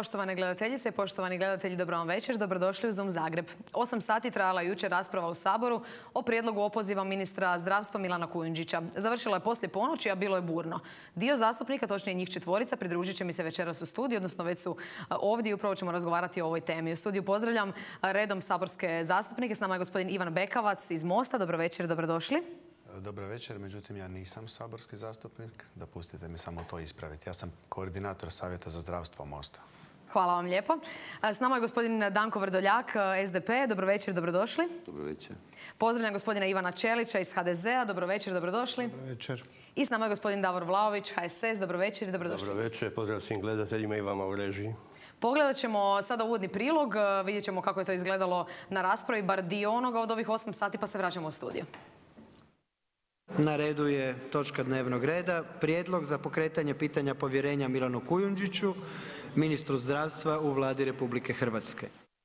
Poštovane gledateljice i poštovani gledatelji, dobro vam večer. Dobrodošli u Zoom Zagreb. 8 sati trajala je jučer rasprava u Saboru o prijedlogu opoziva ministra zdravstva Milana Kujundžića. Završila je poslije ponoći, a bilo je burno. Dio zastupnika, točnije njih 4, pridružit će mi se večeras u studiju, odnosno već su ovdje i upravo ćemo razgovarati o ovoj temi. U studiju pozdravljam redom saborske zastupnike. S nama je gospodin Ivan Bekavac iz Mosta. Dobro večer, dobrodošli. Dobro večer, međutim ja nisam saborski zastupnik. Dopustite mi samo to ispraviti. Ja sam koordinator Savjeta za zdravstvo Mosta. Hvala vam lijepo. S nama je gospodin Danko Vrdoljak, SDP. Dobro večer, dobrodošli. Dobro večer. Pozdravljam gospodina Ivana Čelića iz HDZ-a. Dobro večer, dobrodošli. Dobro večer. I s nama je gospodin Davor Vlaović, HSS. Dobro večer i dobrodošli. Dobro večer, pozdrav svim gledateljima i vama u režiji. Pogledat ćemo sada uvodni prilog, vidjet ćemo kako je to izgledalo na raspravi, bar dio onoga od ovih 8 sati, pa se vraćamo u studiju. Na redu je točka dnevnog reda, prijedlog za pokretanje pitanja povjerenja Milanu Kujundžiću, ministru zdravstva u Vladi Republike Hrvatske.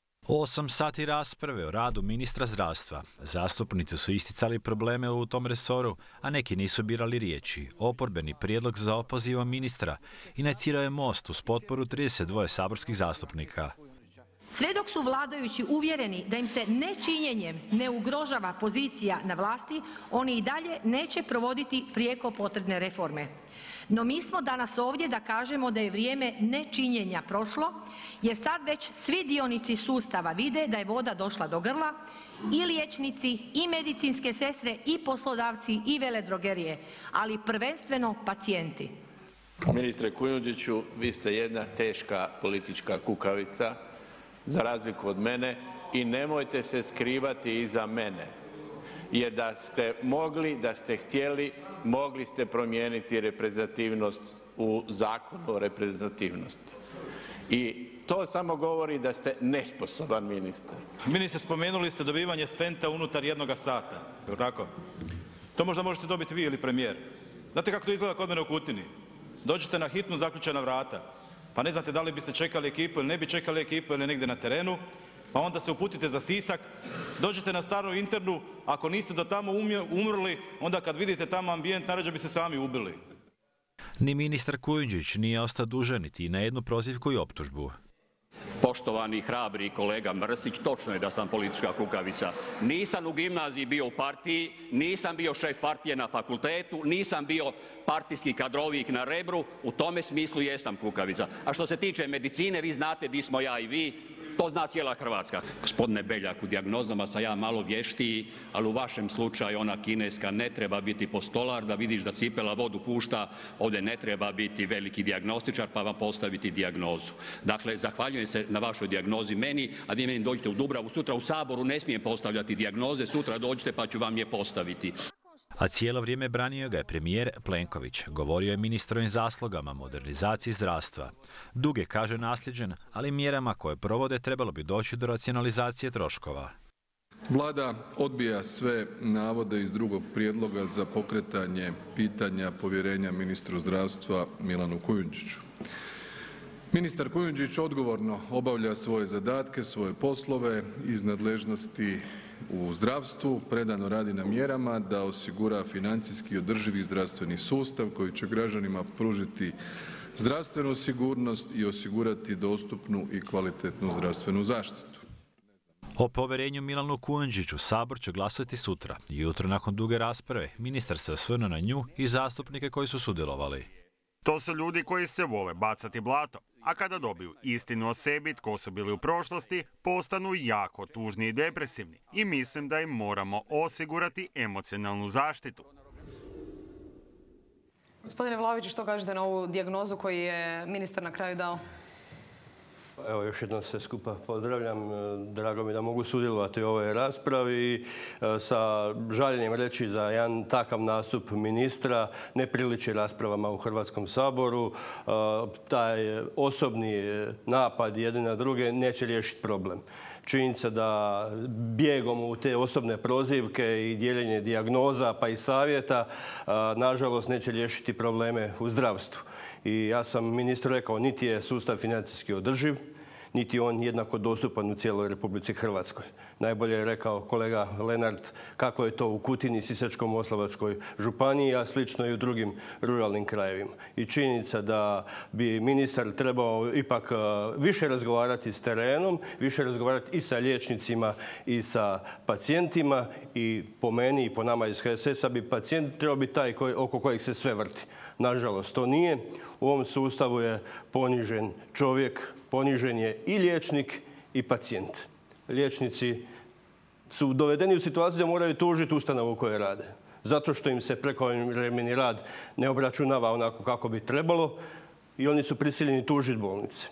8 sati rasprave o radu ministra zdravstva. Zastupnici su isticali probleme u tom resoru, a neki nisu birali riječi. Oporbeni prijedlog za opozivom ministra inicirao je Most uz potporu 32 saborskih zastupnika. Sve dok su vladajući uvjereni da im se nečinjenjem ne ugrožava pozicija na vlasti, oni i dalje neće provoditi prijeko potrebne reforme. No mi smo danas ovdje da kažemo da je vrijeme nečinjenja prošlo, jer sad već svi dionici sustava vide da je voda došla do grla, i liječnici, i medicinske sestre, i poslodavci, i veledrogerije, ali prvenstveno pacijenti. Ministre Kujundžiću, vi ste jedna teška politička kukavica, za razliku od mene, i nemojte se skrivati iza mene. Jer da ste mogli, da ste htjeli, mogli ste promijeniti reprezentativnost u Zakonu o reprezentativnosti. I to samo govori da ste nesposoban ministar. Ministre, spomenuli ste dobivanje stenta unutar 1 sata, je li tako? To možda možete dobiti vi ili premijer. Znate kako to izgleda kod mene u Kutini? Dođete na hitnu, zaključana vrata. Pa ne znate da li biste čekali ekipu ili ne bi čekali ekipu ili negdje na terenu, pa onda se uputite za Sisak, dođete na staru internu, ako niste do tamo umrli, onda kad vidite tamo ambijent, najrađe bi se sami ubili. Ni ministar Kujundžić nije ostao dužan niti na jednu prozivku i optužbu. Poštovani hrabri kolega Mrsić, točno je da sam politička kukavica. Nisam u gimnaziji bio u partiji, nisam bio šef partije na fakultetu, nisam bio partijski kadrovik na Rebru, u tome smislu jesam kukavica. A što se tiče medicine, vi znate di smo ja i vi, to zna cijela Hrvatska. Gospodine Beljak, u dijagnozama sam ja malo vještiji, ali u vašem slučaju ona kineska ne treba biti postolar, da vidiš da cipela vodu pušta, ovdje ne treba biti veliki dijagnostičar pa vam postaviti dijagnozu. Dakle, zahvaljujem se na vašoj dijagnozi meni, a vi meni dođete u Dubravu, sutra u Saboru ne smijem postavljati dijagnoze, sutra dođite pa ću vam je postaviti. A cijelo vrijeme branio ga je premijer Plenković. Govorio je ministrovim zaslugama, modernizaciji zdravstva. Dug je, kaže, nasljeđen, ali mjerama koje provode trebalo bi doći do racionalizacije troškova. Vlada odbija sve navode iz drugog prijedloga za pokretanje pitanja povjerenja ministru zdravstva Milanu Kujundžiću. Ministar Kujundžić odgovorno obavlja svoje zadatke, svoje poslove iz nadležnosti u zdravstvu, predano radi na mjerama da osigura financijski održivi zdravstveni sustav koji će građanima pružiti zdravstvenu sigurnost i osigurati dostupnu i kvalitetnu zdravstvenu zaštitu. O povjerenju Milanu Kujundžiću Sabor će glasati sutra. Jutro nakon duge rasprave ministar se osvrnuo na nju i zastupnike koji su sudjelovali. To su ljudi koji se vole bacati blato, a kada dobiju istinu o sebi, tko su bili u prošlosti, postanu jako tužni i depresivni i mislim da im moramo osigurati emocionalnu zaštitu. Gospodine Vlaović, što kažete na ovu dijagnozu koju je ministar na kraju dao? Evo, još jednom se skupa pozdravljam. Drago mi da mogu sudjelovati u ovoj raspravi i sa žaljenjem reći za jedan takav nastup ministra ne priliči raspravama u Hrvatskom saboru. Taj osobni napad jedni na druge neće riješiti problem. Činjenica da bijegom u te osobne prozivke i dijeljenje dijagnoza pa i savjeta nažalost neće riješiti probleme u zdravstvu. I ja sam ministru rekao, niti je sustav financijski održiv, niti je on jednako dostupan u cijeloj Republici Hrvatskoj. Najbolje je rekao kolega Lenart kako je to u Kutini, Sisačko-moslavačkoj županiji, a slično i u drugim ruralnim krajevima. I činjenica da bi ministar trebao ipak više razgovarati s terenom, više razgovarati i sa liječnicima i sa pacijentima i po meni i po nama iz HSS-a bi pacijent trebao biti taj oko kojeg se sve vrti. Nažalost, to nije. U ovom sustavu je ponižen čovjek, ponižen je i liječnik i pacijent. Liječnici su dovedeni u situaciju da moraju tužiti ustanovu u kojoj rade. Zato što im se prekovremeni rad ne obračunava onako kako bi trebalo i oni su prisiljeni tužiti bolnice.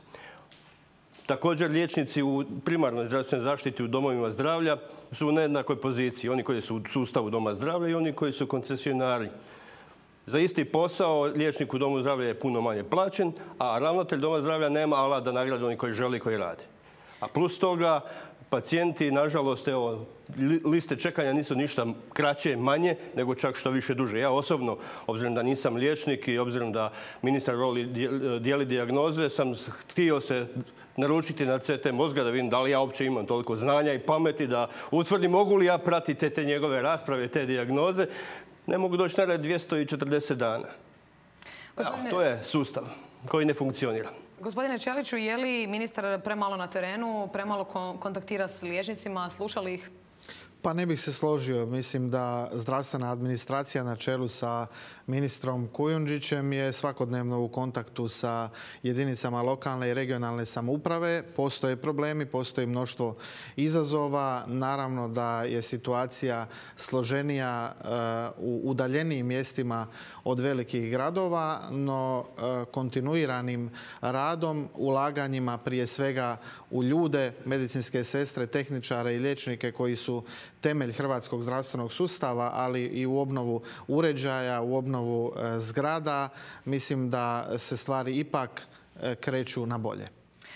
Također, liječnici u primarnoj zdravstvenoj zaštiti u domovima zdravlja su u nejednakoj poziciji. Oni koji su u sustavu doma zdravlja i oni koji su koncesionari. Za isti posao liječnik u domu zdravlja je puno manje plaćen, a ravnatelj doma zdravlja nema alat da nagradi oni koji žele i koji rade. A plus toga, pacijenti, nažalost, evo, liste čekanja nisu ništa kraće, manje, nego čak što više duže. Ja osobno, obzirom da nisam liječnik i obzirom da ministar voli dijeli dijagnoze, sam htio se naručiti na CT mozga da vidim da li ja uopće imam toliko znanja i pameti da utvrdim mogu li ja pratiti te njegove rasprave, te dijagnoze. Ne mogu doći na red 240 dana. Evo, to je sustav koji ne funkcionira. Gospodine Ćeliću, je li ministar premalo na terenu, premalo kontaktira s liječnicima, sluša li ih? Pa ne bih se složio. Mislim da zdravstvena administracija na čelu sa ministrom Kujundžićem je svakodnevno u kontaktu sa jedinicama lokalne i regionalne samouprave. Postoje problemi, postoji mnoštvo izazova. Naravno da je situacija složenija u udaljenijim mjestima od velikih gradova, no kontinuiranim radom, ulaganjima prije svega u ljude, medicinske sestre, tehničare i liječnike koji su temelj hrvatskog zdravstvenog sustava, ali i u obnovu uređaja, u obnovu zgrada, mislim da se stvari ipak kreću na bolje.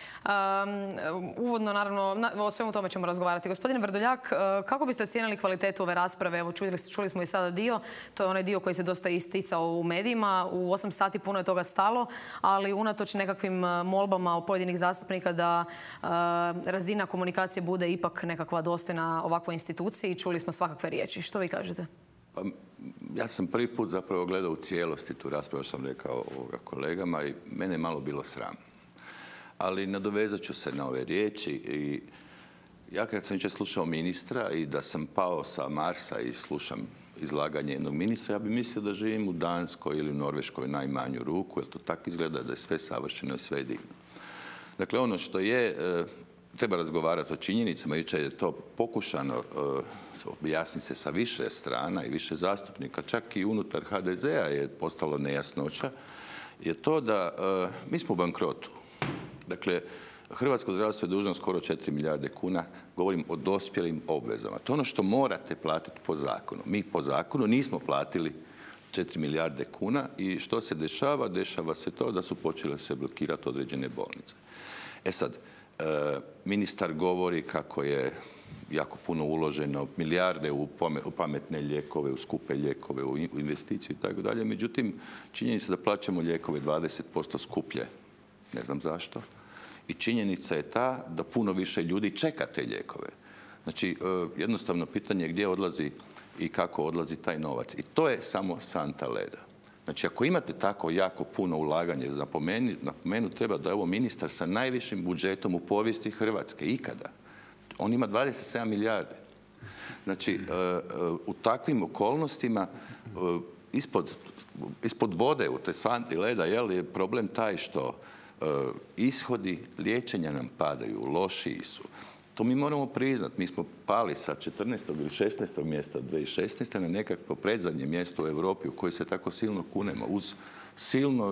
Uvodno, naravno, o svemu tome ćemo razgovarati. Gospodine Vrdoljak, kako biste ocijenili kvalitetu ove rasprave? Evo, čuli smo i sada dio. To je onaj dio koji se dosta isticao u medijima. U 8 sati puno je toga stalo, ali unatoč nekakvim molbama od pojedinih zastupnika da razina komunikacije bude ipak nekakva dostojna ovakvoj instituciji. Čuli smo svakakve riječi. Što vi kažete? Pa, ja sam prvi put zapravo gledao u cijelosti tu raspravu, sam rekao kolegama, i mene je malo bilo sram. Ali nadovezat ću se na ove riječi i ja kad sam jučer slušao ministra i da sam pao sa Marsa i slušam izlaganje jednog ministra, ja bih mislio da živim u Danskoj ili u Norveškoj najmanju ruku, jer to tako izgleda da je sve savršeno i sve divno. Dakle, ono što je, treba razgovarati o činjenicama, jučer je to pokušano objasniti se sa više strana i više zastupnika, čak i unutar HDZ-a je postalo nejasnoća, je to da mi smo u bankrotu. Dakle, hrvatsko zdravstvo je dužno skoro 4 milijarde kuna, govorim o dospjelim obvezama. To je ono što morate platiti po zakonu. Mi po zakonu nismo platili 4 milijarde kuna i što se dešava? Dešava se to da su počele se blokirati određene bolnice. E sad, ministar govori kako je jako puno uloženo, milijarde u pametne lijekove, u skupe lijekove, u investiciju i tako dalje. Međutim, činjenica da plaćamo lijekove 20% skuplje, ne znam zašto. I činjenica je ta da puno više ljudi čeka te lijekove. Znači, jednostavno pitanje je gdje odlazi i kako odlazi taj novac. I to je samo santa leda. Znači, ako imate tako jako puno ulaganje, napomenu treba da je ovo ministar sa najvišim budžetom u povijesti Hrvatske ikada. On ima 27 milijarde. Znači, u takvim okolnostima ispod vode, u te santi leda, je problem taj što ishodi liječenja nam padaju, lošiji su. To mi moramo priznati. Mi smo pali sa 14. ili 16. mjesta 2016. na nekakvo predzadnje mjesto u Europi u kojoj se tako silno kunemo. Uz silno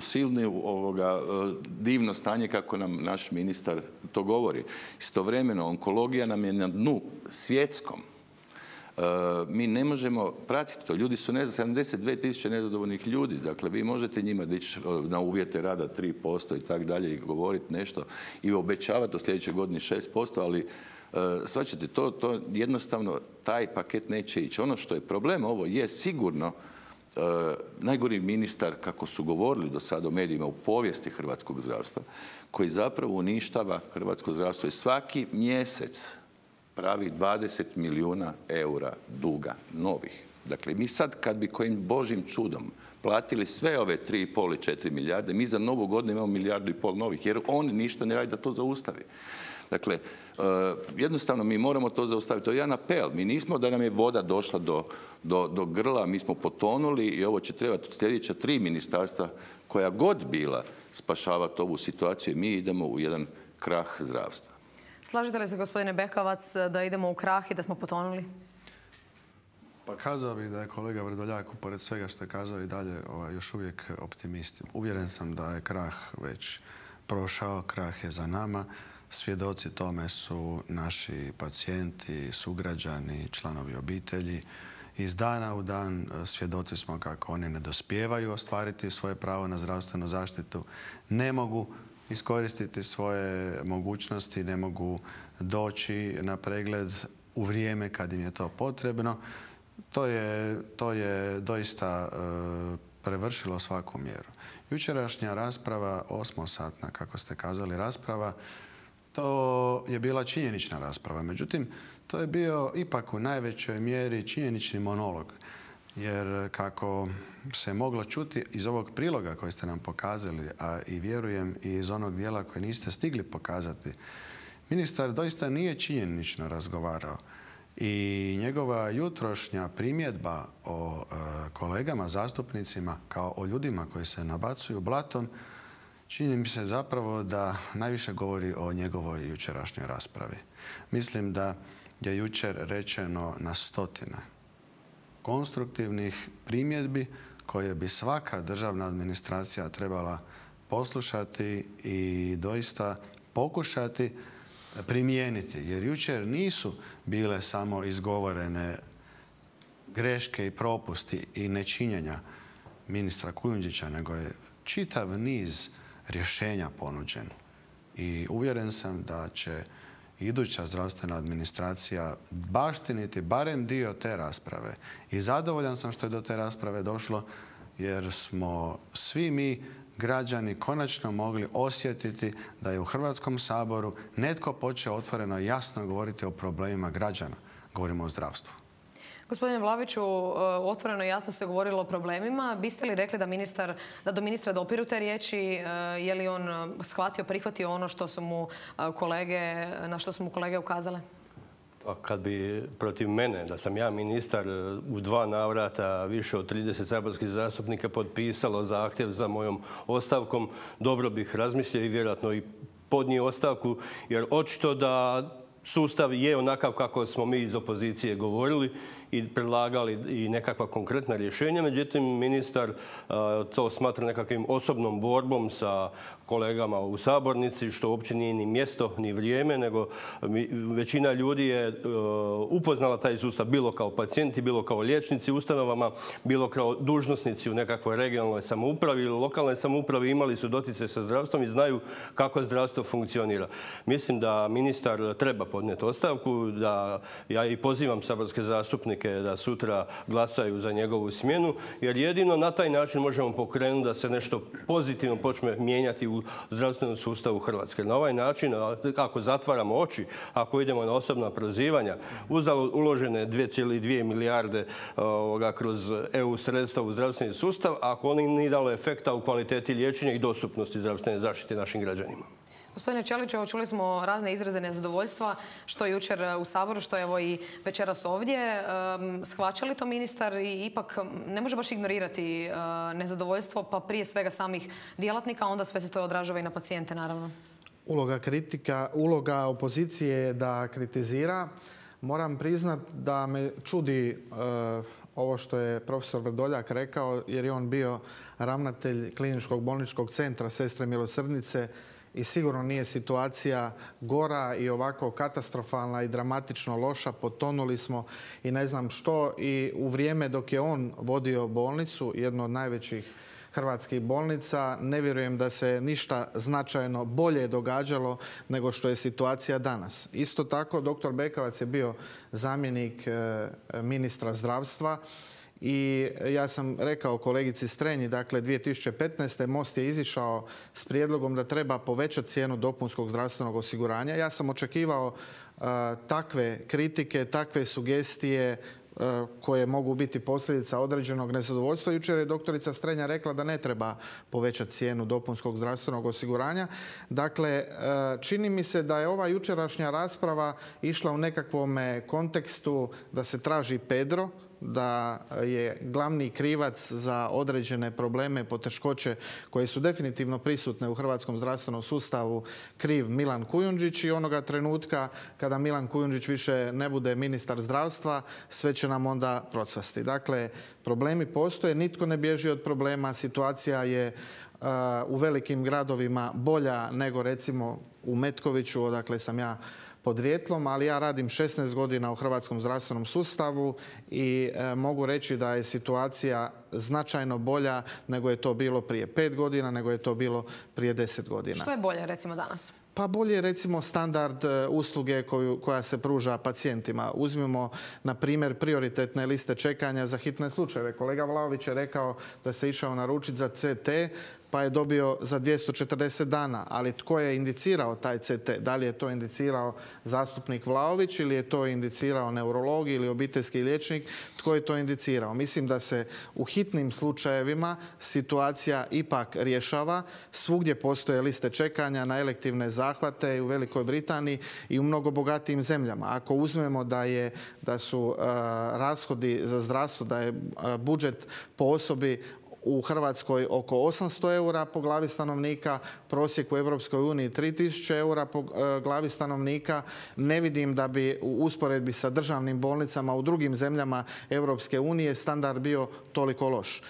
divno stanje kako nam naš ministar to govori. Istovremeno, onkologija nam je na dnu svjetskom. Mi ne možemo pratiti to. Ljudi su 72.000 nezadovoljnih ljudi. Dakle, vi možete njima dići na uvjete rada 3% i tak dalje i govoriti nešto i obećavati u sljedećoj godini 6%, ali shvaćate, to jednostavno taj paket neće ići. Ono što je problem, ovo je sigurno najgori ministar, kako su govorili do sada u medijima, u povijesti hrvatskog zdravstva, koji zapravo uništava hrvatsko zdravstvo i svaki mjesec pravi 20 milijuna eura duga novih. Dakle, mi sad kad bi kojim božjim čudom platili sve ove 3,5 i 4 milijarde, mi za novu godinu imamo 1,5 milijardu novih, jer oni ništa ne radi da to zaustavi. Dakle, jednostavno mi moramo to zaustaviti. To je jedan apel. Mi nismo da nam je voda došla do grla, mi smo potonuli i ovo će trebati sljedeća 3 ministarstva koja god bila spašavati ovu situaciju i mi idemo u jedan krah zdravstva. Slažete li se, gospodine Bekavac, da idemo u krah i da smo potonuli? Pa kazao bih da je kolega Vrdoljak, pored svega što je kazao, i dalje još uvijek optimist. Uvjeren sam da je krah već prošao, krah je za nama. Svjedoci tome su naši pacijenti, sugrađani, članovi obitelji. Iz dana u dan svjedoci smo kako oni ne dospijevaju ostvariti svoje pravo na zdravstvenu zaštitu, ne mogu iskoristiti svoje mogućnosti, ne mogu doći na pregled u vrijeme kad im je to potrebno. To je doista prevršilo svaku mjeru. Jučerašnja rasprava, 8-satna, kako ste kazali, rasprava, to je bila činjenična rasprava. Međutim, to je bio ipak u najvećoj mjeri činjenični monolog. Jer kako se moglo čuti iz ovog priloga koji ste nam pokazali, a i vjerujem i iz onog dijela koje niste stigli pokazati, ministar doista nije činjenično razgovarao. I njegova jutrošnja primjedba o kolegama zastupnicima kao o ljudima koji se nabacuju blatom, čini mi se zapravo da najviše govori o njegovoj jučerašnjoj raspravi. Mislim da je jučer rečeno na stotine konstruktivnih primjedbi koje bi svaka državna administracija trebala poslušati i doista pokušati primijeniti. Jer jučer nisu bile samo izgovorene greške i propusti i nečinjenja ministra Kujundžića, nego je čitav niz rješenja ponuđen. I uvjeren sam da će iduća zdravstvena administracija baštiniti barem dio te rasprave. I zadovoljan sam što je do te rasprave došlo, jer smo svi mi građani konačno mogli osjetiti da je u Hrvatskom saboru netko počeo otvoreno i jasno govoriti o problemima građana. Govorimo o zdravstvu. Gospodine Vlaviću, otvoreno i jasno se govorilo o problemima. Biste li rekli da do ministra dopiru te riječi? Je li on shvatio, prihvatio ono što su mu na što su mu kolege ukazale? Pa kad bi protiv mene, da sam ja ministar, u 2 navrata više od 30 saborskih zastupnika potpisalo zahtjev za mojom ostavkom, dobro bih razmislio i vjerojatno i podnio ostavku, jer očito da sustav je onakav kako smo mi iz opozicije govorili i predlagali i nekakva konkretna rješenja. Međutim, ministar to smatra nekakvim osobnom borbom sa kolegama u sabornici, što uopće nije ni mjesto, ni vrijeme, nego većina ljudi je upoznala taj sustav bilo kao pacijenti, bilo kao liječnici u ustanovama, bilo kao dužnosnici u nekakvoj regionalnoj samoupravi ili lokalnoj samoupravi, imali su doticaj sa zdravstvom i znaju kako zdravstvo funkcionira. Mislim da ministar treba podnijeti ostavku, da ja i pozivam saborske zastupnike da sutra glasaju za njegovu smjenu, jer jedino na taj način možemo pokrenuti da se nešto pozitivno počne mijenjati u zdravstvenom sustavu Hrvatske. Na ovaj način, ako zatvaramo oči, ako idemo na osobna prozivanja, uzalud uložene 2,2 milijarde kroz EU sredstva u zdravstveni sustav, ako oni nije dalo efekta u kvaliteti liječenja i dostupnosti zdravstvene zaštite našim građanima. Gospodine Ćeliću, čuli smo razne izraze nezadovoljstva, što jučer u Saboru, što evo i večeras ovdje. Shvaća li to ministar i ipak ne može baš ignorirati nezadovoljstvo, pa prije svega samih djelatnika, onda sve se to odražava i na pacijente, naravno? Uloga opozicije je da kritizira. Moram priznat da me čudi ovo što je profesor Vrdoljak rekao, jer je on bio ravnatelj Kliničkog bolničkog centra Sestre milosrdnice i sigurno nije situacija gora i ovako katastrofalna i dramatično loša. Potonuli smo i ne znam što. I u vrijeme dok je on vodio bolnicu, jednu od najvećih hrvatskih bolnica, ne vjerujem da se ništa značajno bolje događalo nego što je situacija danas. Isto tako, dr. Bekavac je bio zamjenik ministra zdravstva. I ja sam rekao kolegici Strenji, dakle 2015. Most je izišao s prijedlogom da treba povećati cijenu dopunskog zdravstvenog osiguranja. Ja sam očekivao takve kritike, takve sugestije koje mogu biti posljedica određenog nezadovoljstva. Jučer je doktorica Strenja rekla da ne treba povećati cijenu dopunskog zdravstvenog osiguranja. Dakle, čini mi se da je ova jučerašnja rasprava išla u nekakvom kontekstu da se traži Pedro, da je glavni krivac za određene probleme, poteškoće koje su definitivno prisutne u hrvatskom zdravstvenom sustavu kriv Milan Kujundžić i onoga trenutka kada Milan Kujundžić više ne bude ministar zdravstva, sve će nam onda procvasti. Dakle, problemi postoje, nitko ne bježi od problema, situacija je u velikim gradovima bolja nego recimo u Metkoviću, odakle sam ja podrijetlom, ali ja radim 16 godina u hrvatskom zdravstvenom sustavu i mogu reći da je situacija značajno bolja nego je to bilo prije 5 godina, nego je to bilo prije 10 godina. Što je bolje recimo danas? Pa bolje je recimo standard usluge koja se pruža pacijentima. Uzmimo na primjer prioritetne liste čekanja za hitne slučajeve. Kolega Vlaović je rekao da se išao naručiti za CT pa je dobio za 240 dana. Ali tko je indicirao taj CT? Da li je to indicirao zastupnik Vlaović ili je to indicirao neurolog ili obiteljski liječnik? Tko je to indicirao? Mislim da se u hitnim slučajevima situacija ipak rješava. Svugdje postoje liste čekanja na elektivne zahvate i u Velikoj Britaniji i u mnogo bogatijim zemljama. Ako uzmemo da su rashodi za zdravstvo, da je budžet po osobi u Hrvatskoj oko 800 eura po glavi stanovnika, prosjek u Europskoj uniji 3000 eura po glavi stanovnika. Ne vidim da bi u usporedbi sa državnim bolnicama u drugim zemljama Europske unije standard bio toliko loš.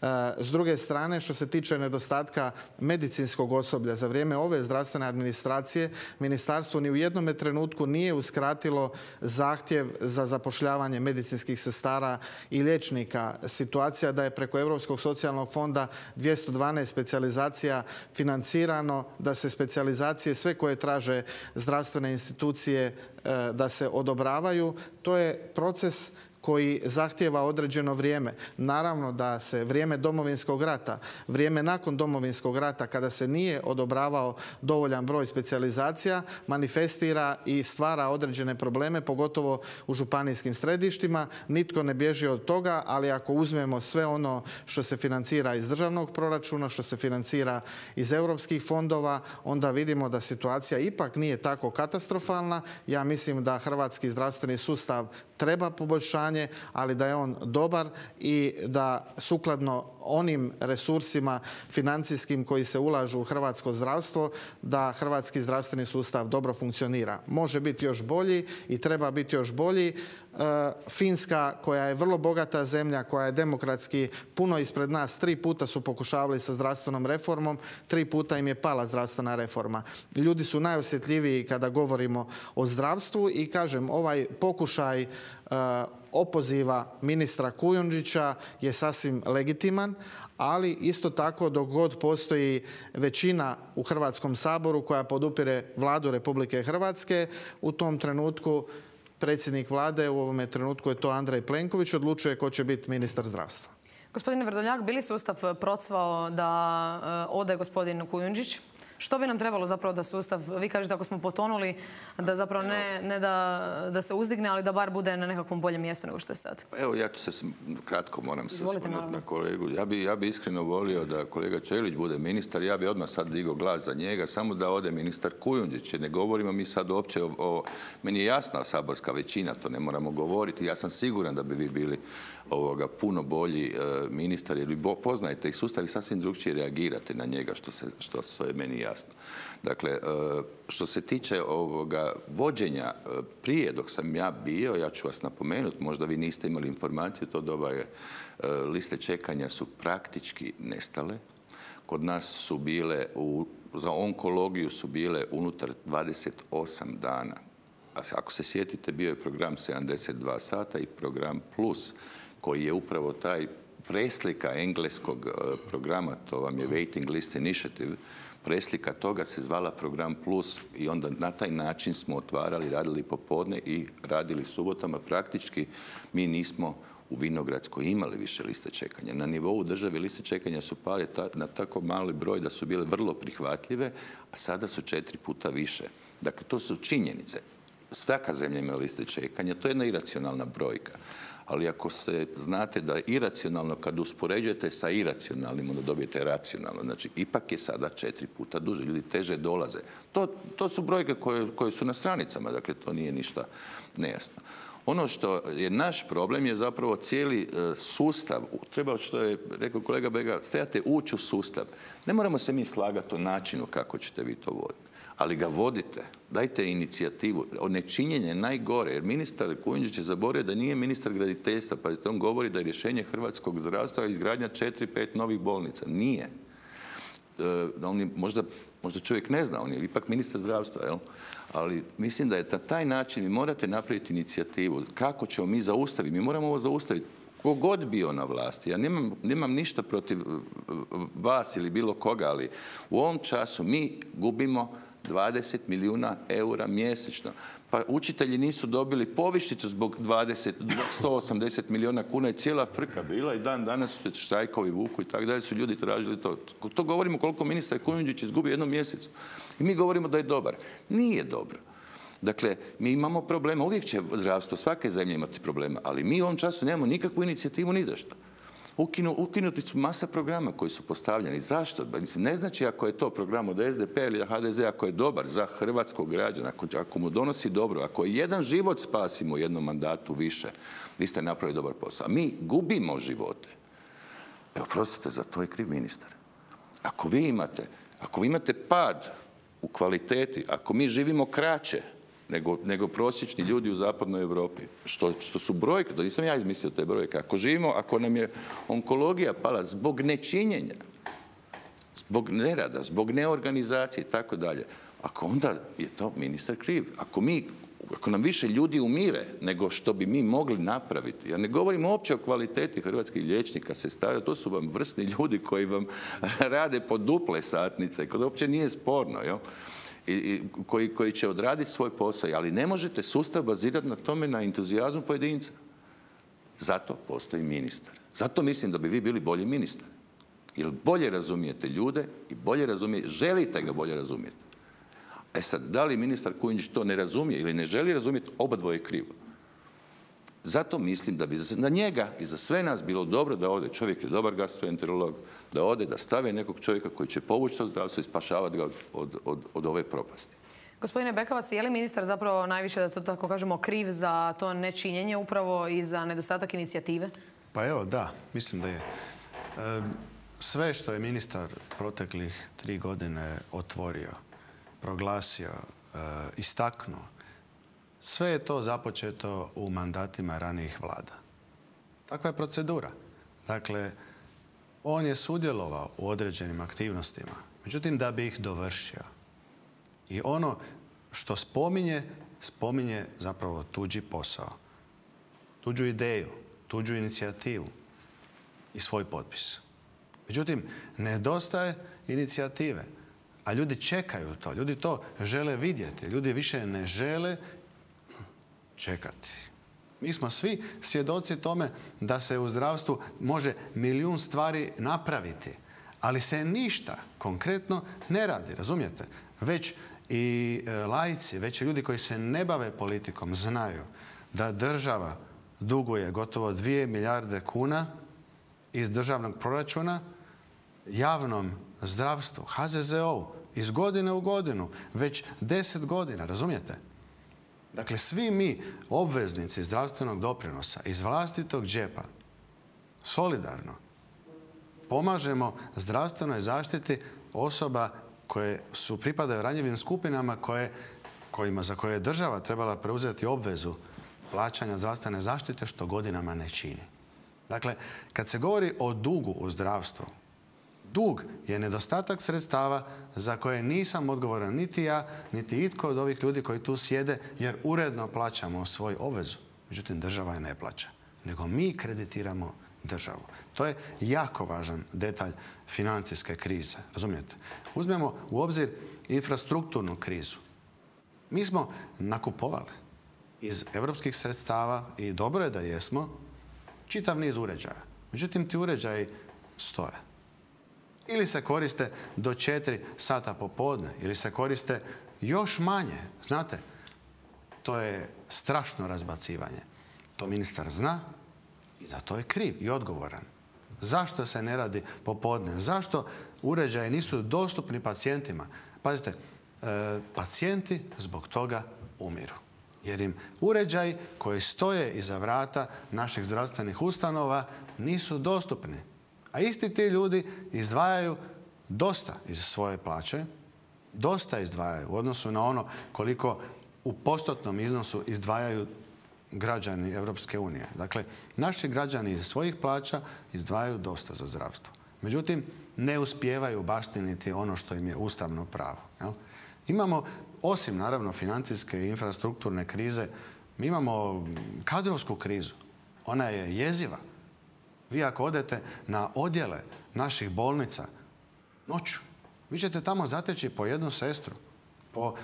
S druge strane, što se tiče nedostatka medicinskog osoblja, za vrijeme ove zdravstvene administracije ministarstvo ni u jednome trenutku nije uskratilo zahtjev za zapošljavanje medicinskih sestara i liječnika. Situacija da je preko Europskog socijalnog fonda 212 specijalizacija financirano, da se specijalizacije sve koje traže zdravstvene institucije da se odobravaju, to je proces koji zahtijeva određeno vrijeme. Naravno da se vrijeme Domovinskog rata, vrijeme nakon Domovinskog rata, kada se nije odobravao dovoljan broj specijalizacija, manifestira i stvara određene probleme, pogotovo u županijskim središtima. Nitko ne bježi od toga, ali ako uzmemo sve ono što se financira iz državnog proračuna, što se financira iz europskih fondova, onda vidimo da situacija ipak nije tako katastrofalna. Ja mislim da hrvatski zdravstveni sustav treba poboljšanje, ali da je on dobar i da sukladno onim resursima financijskim koji se ulažu u hrvatsko zdravstvo, da hrvatski zdravstveni sustav dobro funkcionira. Može biti još bolji i treba biti još bolji. Finska, koja je vrlo bogata zemlja, koja je demokratski puno ispred nas, 3 puta su pokušavali sa zdravstvenom reformom, 3 puta im je pala zdravstvena reforma. Ljudi su najosjetljiviji kada govorimo o zdravstvu i kažem, ovaj pokušaj opoziva ministra Kujundžića je sasvim legitiman, ali isto tako dok god postoji većina u Hrvatskom saboru koja podupire Vladu Republike Hrvatske, u tom trenutku predsjednik Vlade, u ovome trenutku je to Andrej Plenković, odlučuje ko će biti ministar zdravstva. Gospodine Vrdoljak, bi li sustav procvao da ode gospodin Kujundžić? Što bi nam trebalo zapravo da sustav, vi kažete ako smo potonuli, da zapravo ne da se uzdigne, ali da bar bude na nekakvom boljem mjestu nego što je sad? Evo, ja ću se kratko moram se osvrnuti na kolegu. Ja bi iskreno volio da kolega Čelić bude ministar. Ja bi odmah sad digao glas za njega, samo da ode ministar Kujundžić. Ne govorimo mi sad uopće o... Meni je jasna saborska većina, to ne moramo govoriti. Ja sam siguran da bi vi bili puno bolji ministar, jer vi poznajete i sustav i sasvim drugčije reagirate na njega, što je meni jasno. Dakle, što se tiče vođenja prije dok sam ja bio, ja ću vas napomenuti, možda vi niste imali informaciju, to doba je liste čekanja su praktički nestale. Kod nas su bile, za onkologiju su bile unutar 28 dana. Ako se sjetite, bio je program 72 sata i program Plus, koji je upravo taj preslika engleskog programa, to vam je Waiting List Initiative, preslika toga se zvala program Plus i onda na taj način smo otvarali, radili popodne i radili subotama. Praktički mi nismo u Vinogradskoj imali više liste čekanja. Na nivou države liste čekanja su pale na tako mali broj da su bile vrlo prihvatljive, a sada su 4 puta više. Dakle, to su činjenice. svaka zemlja ima liste čekanja, to je jedna iracionalna brojka. Ali ako znate da je iracionalno kad uspoređujete sa iracionalnim, onda dobijete racionalno. Znači, ipak je sada 4 puta duže. Ljudi teže dolaze. To su brojke koje su na stranicama, dakle, to nije ništa nejasno. Ono što je naš problem je zapravo cijeli sustav. Treba, što je rekao kolega Begavac, trebate ući u sustav. Ne moramo se mi slagati o načinu kako ćete vi to voditi, ali ga vodite. Dajte inicijativu. Nečinjenje je najgore, jer ministar Kujundžić je zaboravio da nije ministar graditeljstva. Pazite, on govori da je rješenje hrvatskog zdravstva izgradnja 4-5 novih bolnica. Nije. Možda čovjek ne zna, on je ipak ministar zdravstva, jel? Ali mislim da je na taj način vi morate napraviti inicijativu. Kako ćemo mi zaustaviti? Mi moramo ovo zaustaviti. Ko god bio na vlasti. Ja nemam ništa protiv vas ili bilo koga, ali u ovom času mi gubimo 20 milijuna eura mjesečno. Pa učitelji nisu dobili povišicu zbog 180 milijuna kuna i cijela frka bila i danas su se štrajkovi vuku i tako dalje, su ljudi tražili to. To govorimo koliko ministar Kujundžić izgubi jednom mjesecu. I mi govorimo da je dobar. Nije dobro. Dakle, mi imamo problema. Uvijek će zdravstvo svake zemlje imati problema, ali mi u ovom času nemamo nikakvu inicijativu ni za što. Ukinuti su masa programa koji su postavljeni. Zašto? Ne znači ako je to program od SDP ili HDZ, ako je dobar za hrvatskog građana, ako mu donosi dobro, ako je jedan život spasimo u jednom mandatu više, vi ste napravili dobar posao. A mi gubimo živote. Evo, prostite, za to je kriv ministar. Ako vi imate pad u kvaliteti, ako mi živimo kraće nego prosječni ljudi u zapadnoj Europi, što su brojke, to nisam ja izmislio te brojke, ako nam je onkologija pala zbog nečinjenja, zbog nerada, zbog neorganizacije i tako dalje, onda je to ministar kriv. Ako nam više ljudi umire nego što bi mi mogli napraviti, ja ne govorim uopće o kvaliteti hrvatskih liječnika, sestara, to su vam vrsni ljudi koji vam rade po duple satnice, to uopće nije sporno, jel? I koji će odraditi svoj posao, ali ne možete sustav bazirati na tome, na entuzijazmu pojedinca. Zato postoji ministar. Zato mislim da bi vi bili bolji ministar. Jer bolje razumijete ljude i želite ga bolje razumjeti. E sad, da li ministar Kujundžić to ne razumije ili ne želi razumjeti, obadvoje je krivo. Zato mislim da bi za njega i za sve nas bilo dobro da ode, čovjek je dobar gastroenterolog, da ode, da stave nekog čovjeka koji će povući to zdravstvo i spašavati ga od ove propasti. Gospodine Bekavac, je li ministar zapravo najviše, da to tako kažemo, kriv za to nečinjenje upravo i za nedostatak inicijative? Pa evo, da, mislim da je. Sve što je ministar proteklih 3 godine otvorio, proglasio, istaknuo, sve je to započeto u mandatima ranijih vlada. Takva je procedura. Dakle, on je sudjelovao u određenim aktivnostima, međutim da bi ih dovršio. I ono što spominje zapravo tuđi posao, tuđu ideju, tuđu inicijativu i svoj potpis. Međutim, nedostaje inicijative, a ljudi čekaju to, ljudi to žele vidjeti, ljudi više ne žele čekati. Mi smo svi svjedoci tome da se u zdravstvu može milijun stvari napraviti, ali se ništa konkretno ne radi, razumijete? Već i laici, već i ljudi koji se ne bave politikom znaju da država duguje gotovo 2 milijarde kuna iz državnog proračuna javnom zdravstvu, HZZO-u, iz godine u godinu, već 10 godina, razumijete? Dakle, svi mi, obveznici zdravstvenog doprinosa iz vlastitog džepa, solidarno pomažemo zdravstvenoj zaštiti osoba koje pripadaju ranjivim skupinama za koje je država trebala preuzeti obvezu plaćanja zdravstvene zaštite, što godinama ne čini. Dakle, kad se govori o dugu u zdravstvu, dug je nedostatak sredstava za koje nisam odgovoran niti ja, niti itko od ovih ljudi koji tu sjede, jer uredno plaćamo svoju obvezu. Međutim, država je ne plaća, nego mi kreditiramo državu. To je jako važan detalj financijske krize, razumijete? Uzmemo u obzir infrastrukturnu krizu. Mi smo nakupovali iz europskih sredstava, i dobro je da jesmo, čitav niz uređaja. Međutim, ti uređaji stoje. Ili se koriste do 4 sata popodne, ili se koriste još manje. Znate, To je strašno razbacivanje. To ministar zna i za to je kriv i odgovoran. Zašto se ne radi popodne? Zašto uređaji nisu dostupni pacijentima? Pazite, pacijenti zbog toga umiru. Jer im uređaji koji stoje iza vrata naših zdravstvenih ustanova nisu dostupni. A isti ti ljudi izdvajaju dosta iz svoje plaće, dosta izdvajaju u odnosu na ono koliko u postotnom iznosu izdvajaju građani Europske unije. Dakle, naši građani iz svojih plaća izdvajaju dosta za zdravstvo. Međutim, ne uspijevaju baštiniti ono što im je ustavno pravo. Imamo, osim naravno financijske i infrastrukturne krize, mi imamo kadrovsku krizu. Ona je jeziva. Vi ako odete na odjele naših bolnica noću, vi ćete tamo zateći po jednu sestru, po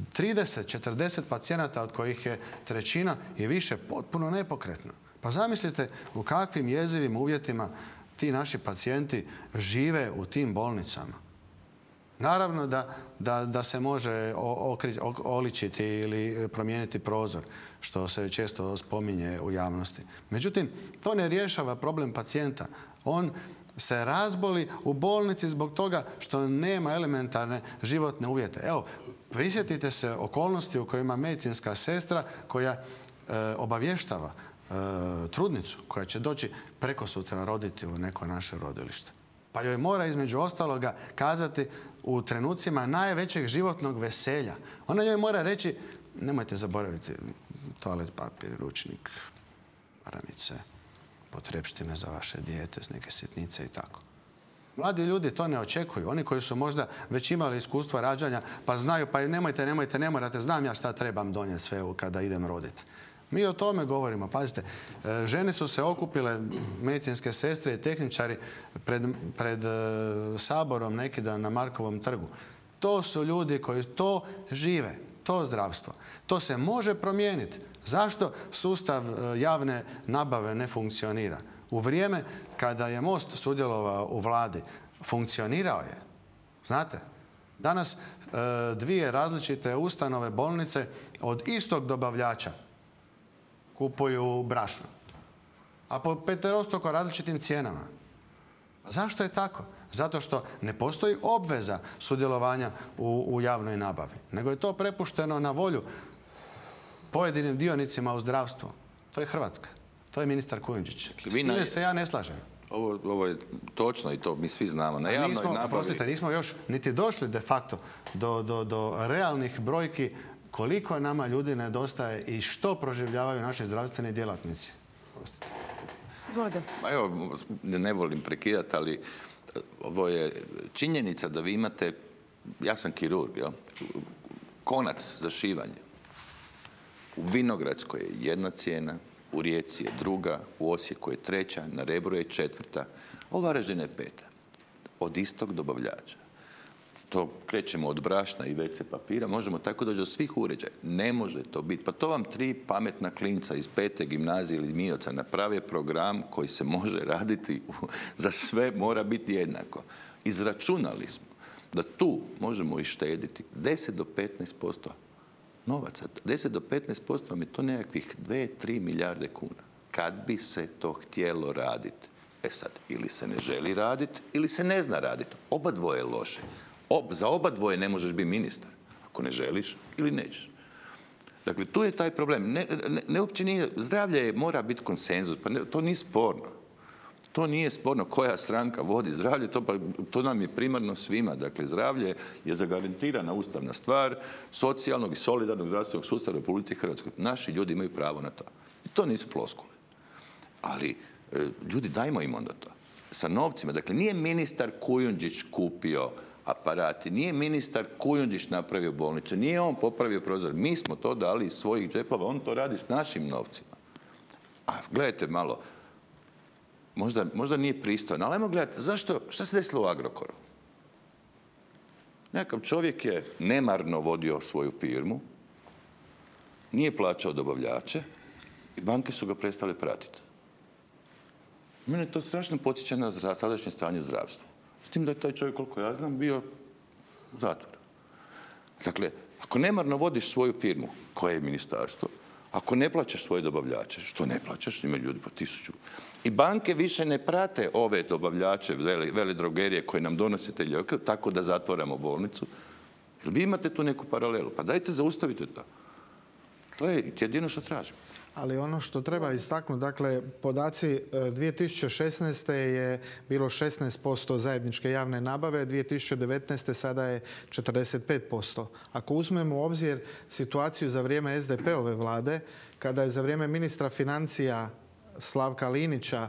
30-40 pacijenata od kojih je trećina i više potpuno nepokretna. Pa zamislite u kakvim jezivim uvjetima ti naši pacijenti žive u tim bolnicama. Naravno da se može oličiti ili promijeniti prozor, što se često spominje u javnosti. Međutim, to ne rješava problem pacijenta. On se razboli u bolnici zbog toga što nema elementarne životne uvjete. Evo, prisjetite se okolnosti u kojima medicinska sestra koja obavještava trudnicu koja će doći prekosutra roditi u neko naše rodilište. Pa joj mora između ostaloga kazati u trenucima najvećeg životnog veselja. Ona joj mora reći, nemojte zaboraviti toalet papir, ručnik, maramice, potrepštine za vaše dijete, neke sitnice i tako. Mladi ljudi to ne očekuju. Oni koji su možda već imali iskustva rađanja pa znaju, pa nemojte, ne morate, znam ja šta trebam donijeti sve kada idem roditi. Mi o tome govorimo. Pazite, žene su se okupile, medicinske sestre i tehničari, pred Saborom neki dan na Markovom trgu. To su ljudi koji to žive, to zdravstvo. To se može promijeniti. Zašto sustav javne nabave ne funkcionira? U vrijeme kada je Most sudjelovao u vladi, funkcionirao je. Znate, danas dvije različite ustanove, bolnice od istog dobavljača kupuju brašno, a po peterostruko različitim cijenama. A zašto je tako? Zato što ne postoji obveza sudjelovanja u javnoj nabavi, nego je to prepušteno na volju pojedinim dionicima u zdravstvu. To je Hrvatska. To je ministar Kujundžić. S time se ja ne slažem. Ovo je točno i to mi svi znamo. Na javnoj nabavi... Oprostite, nismo još niti došli de facto do realnih brojki koliko nama ljudi nedostaje i što proživljavaju naši zdravstveni djelatnici. Izvolite. Evo, ne volim prekidati, ali ovo je činjenica da vi imate, ja sam kirurg, konac za šivanje. U Vinogradskoj je jedna cijena, u Rijeci je druga, u Osijeku je treća, na Rebru je četvrta, u Varaždinu je peta. Od istog dobavljača. To krećemo od brašna i WC papira, možemo tako doći do svih uređaja. Ne može to biti. Pa to vam 3 pametna klinca iz 5. gimnazije ili Mioca naprave program koji se može raditi za sve, mora biti jednako. Izračunali smo da tu možemo ištediti 10 do 15% novaca. 10 do 15% vam je to nekakvih 2-3 milijarde kuna. Kad bi se to htjelo raditi? E sad, ili se ne želi raditi, ili se ne zna raditi. Oba dvoje je loše. Za oba dvoje ne možeš biti ministar. Ako ne želiš ili nećeš. Dakle, tu je taj problem. Ne uopće nije, zdravlje mora biti konsenzus. Pa to nije sporno. To nije sporno koja stranka vodi zdravlje. To nam je primarno svima. Dakle, zdravlje je zagarantirana ustavna stvar socijalnog i solidarnog zdravstvenog sustava u Republici Hrvatskoj. Naši ljudi imaju pravo na to. I to nisu floskule. Ali, ljudi, dajmo im onda to. Sa novcima. Dakle, nije ministar Kujundžić kupio aparati, nije ministar Kujundžić napravio bolnicu, nije on popravio prozor. Mi smo to dali iz svojih džepova, on to radi s našim novcima. A gledajte malo, možda nije pristojno, ali ajmo gledati, šta se desilo u Agrokoru? Nekakav čovjek je nemarno vodio svoju firmu, nije plaćao dobavljače i banke su ga prestale pratiti. Mene to strašno podsjeća na sadašnje stanje u zdravstvu. S tim da je taj čovjek, koliko ja znam, bio u zatvoru. Dakle, Ako nemarno vodiš svoju firmu, koje je ministarstvo, ako ne plaćaš svoje dobavljače, što ne plaćaš, ima ljudi po 1000. I banke više ne prate ove dobavljače, vele drogerije koje nam donose te lijekove, tako da zatvoramo bolnicu. Jer vi imate tu neku paralelu. Pa dajte, zaustavite to. To je jedino što tražimo. Ali ono što treba istaknuti, dakle, podaci 2016. je bilo 16% zajedničke javne nabave, 2019. sada je 45%. Ako uzmemo u obzir situaciju za vrijeme SDP-ove vlade, kada je za vrijeme ministra financija Slavka Linića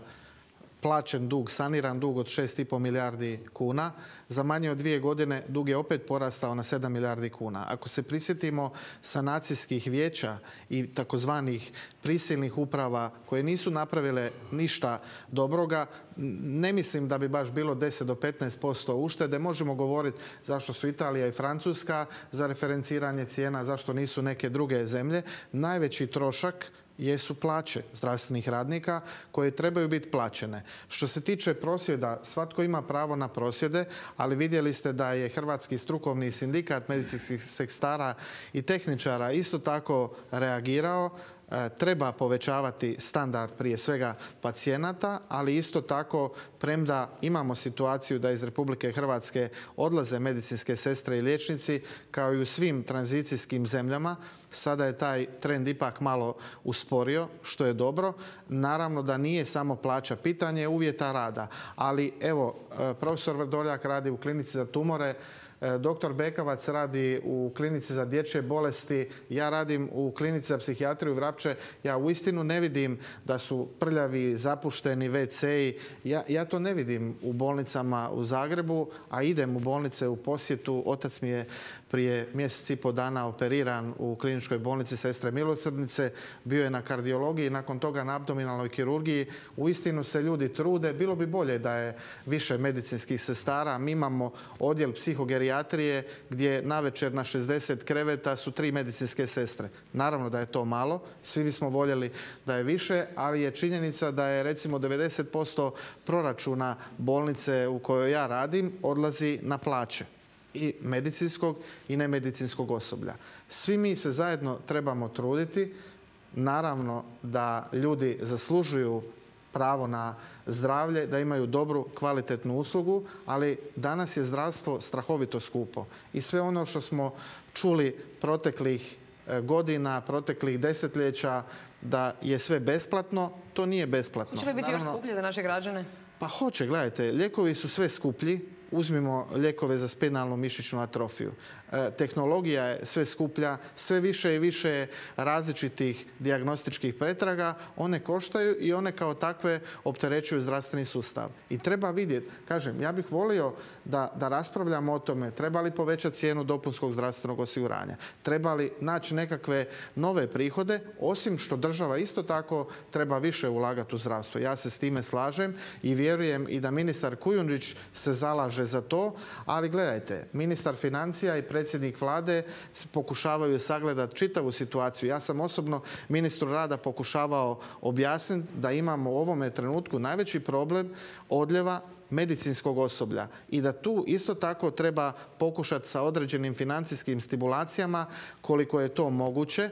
plaćen dug, saniran dug od 6,5 milijardi kuna, za manje od 2 godine dug je opet porastao na 7 milijardi kuna. Ako se prisjetimo sanacijskih vijeća i takozvanih prisilnih uprava koje nisu napravile ništa dobroga, ne mislim da bi baš bilo 10 do 15% uštede. Možemo govoriti zašto su Italija i Francuska za referenciranje cijena, zašto nisu neke druge zemlje. Najveći trošak jesu plaće zdravstvenih radnika koje trebaju biti plaćene. Što se tiče prosvjeda, svatko ima pravo na prosvjede, ali vidjeli ste da je Hrvatski strukovni sindikat medicinskih sestara i tehničara isto tako reagirao. Treba povećavati standard prije svega pacijenata, ali isto tako, premda imamo situaciju da iz Republike Hrvatske odlaze medicinske sestre i liječnici, kao i u svim tranzicijskim zemljama, sada je taj trend ipak malo usporio, što je dobro. Naravno da nije samo plaća pitanje uvjeta rada, ali evo, profesor Vrdoljak radi u klinici za tumore, doktor Bekavac radi u klinici za dječje bolesti, ja radim u klinici za psihijatriju Vrapče. Ja uistinu ne vidim da su prljavi, zapušteni WC-i. Ja to ne vidim u bolnicama u Zagrebu, a idem u bolnice u posjetu. Otac mi je prije mjesec i pol dana operiran u kliničkoj bolnici Sestre Milosrdnice. Bio je na kardiologiji, nakon toga na abdominalnoj kirurgiji. Uistinu se ljudi trude. Bilo bi bolje da je više medicinskih sestara. Mi imamo odjel psihogerijatrije gdje navečer na 60 kreveta su 3 medicinske sestre. Naravno da je to malo. Svi bismo voljeli da je više, ali je činjenica da je recimo 90% proračuna bolnice u kojoj ja radim odlazi na plaće i medicinskog i nemedicinskog osoblja. Svi mi se zajedno trebamo truditi. Naravno da ljudi zaslužuju pravo na zdravlje, da imaju dobru, kvalitetnu uslugu, ali danas je zdravstvo strahovito skupo. I sve ono što smo čuli proteklih godina, proteklih desetljeća, da je sve besplatno, to nije besplatno. Hoće li biti još skuplje za naše građane? Pa hoće, gledajte, lijekovi su sve skuplji. Uzmimo lijekove za spinalnu mišićnu atrofiju. Tehnologija je sve skuplja, sve više i više različitih dijagnostičkih pretraga. One koštaju i one kao takve opterećuju zdravstveni sustav. I treba vidjeti, kažem, ja bih volio da raspravljamo o tome treba li povećati cijenu dopunskog zdravstvenog osiguranja, treba li naći nekakve nove prihode, osim što država isto tako treba više ulagati u zdravstvo. Ja se s time slažem i vjerujem i da ministar Kujundžić se zalaže za to, ali gledajte, ministar financija i predsjednik vlade pokušavaju sagledati čitavu situaciju. Ja sam osobno ministru rada pokušavao objasniti da imamo u ovome trenutku najveći problem odljeva medicinskog osoblja i da tu isto tako treba pokušati sa određenim financijskim stimulacijama, koliko je to moguće,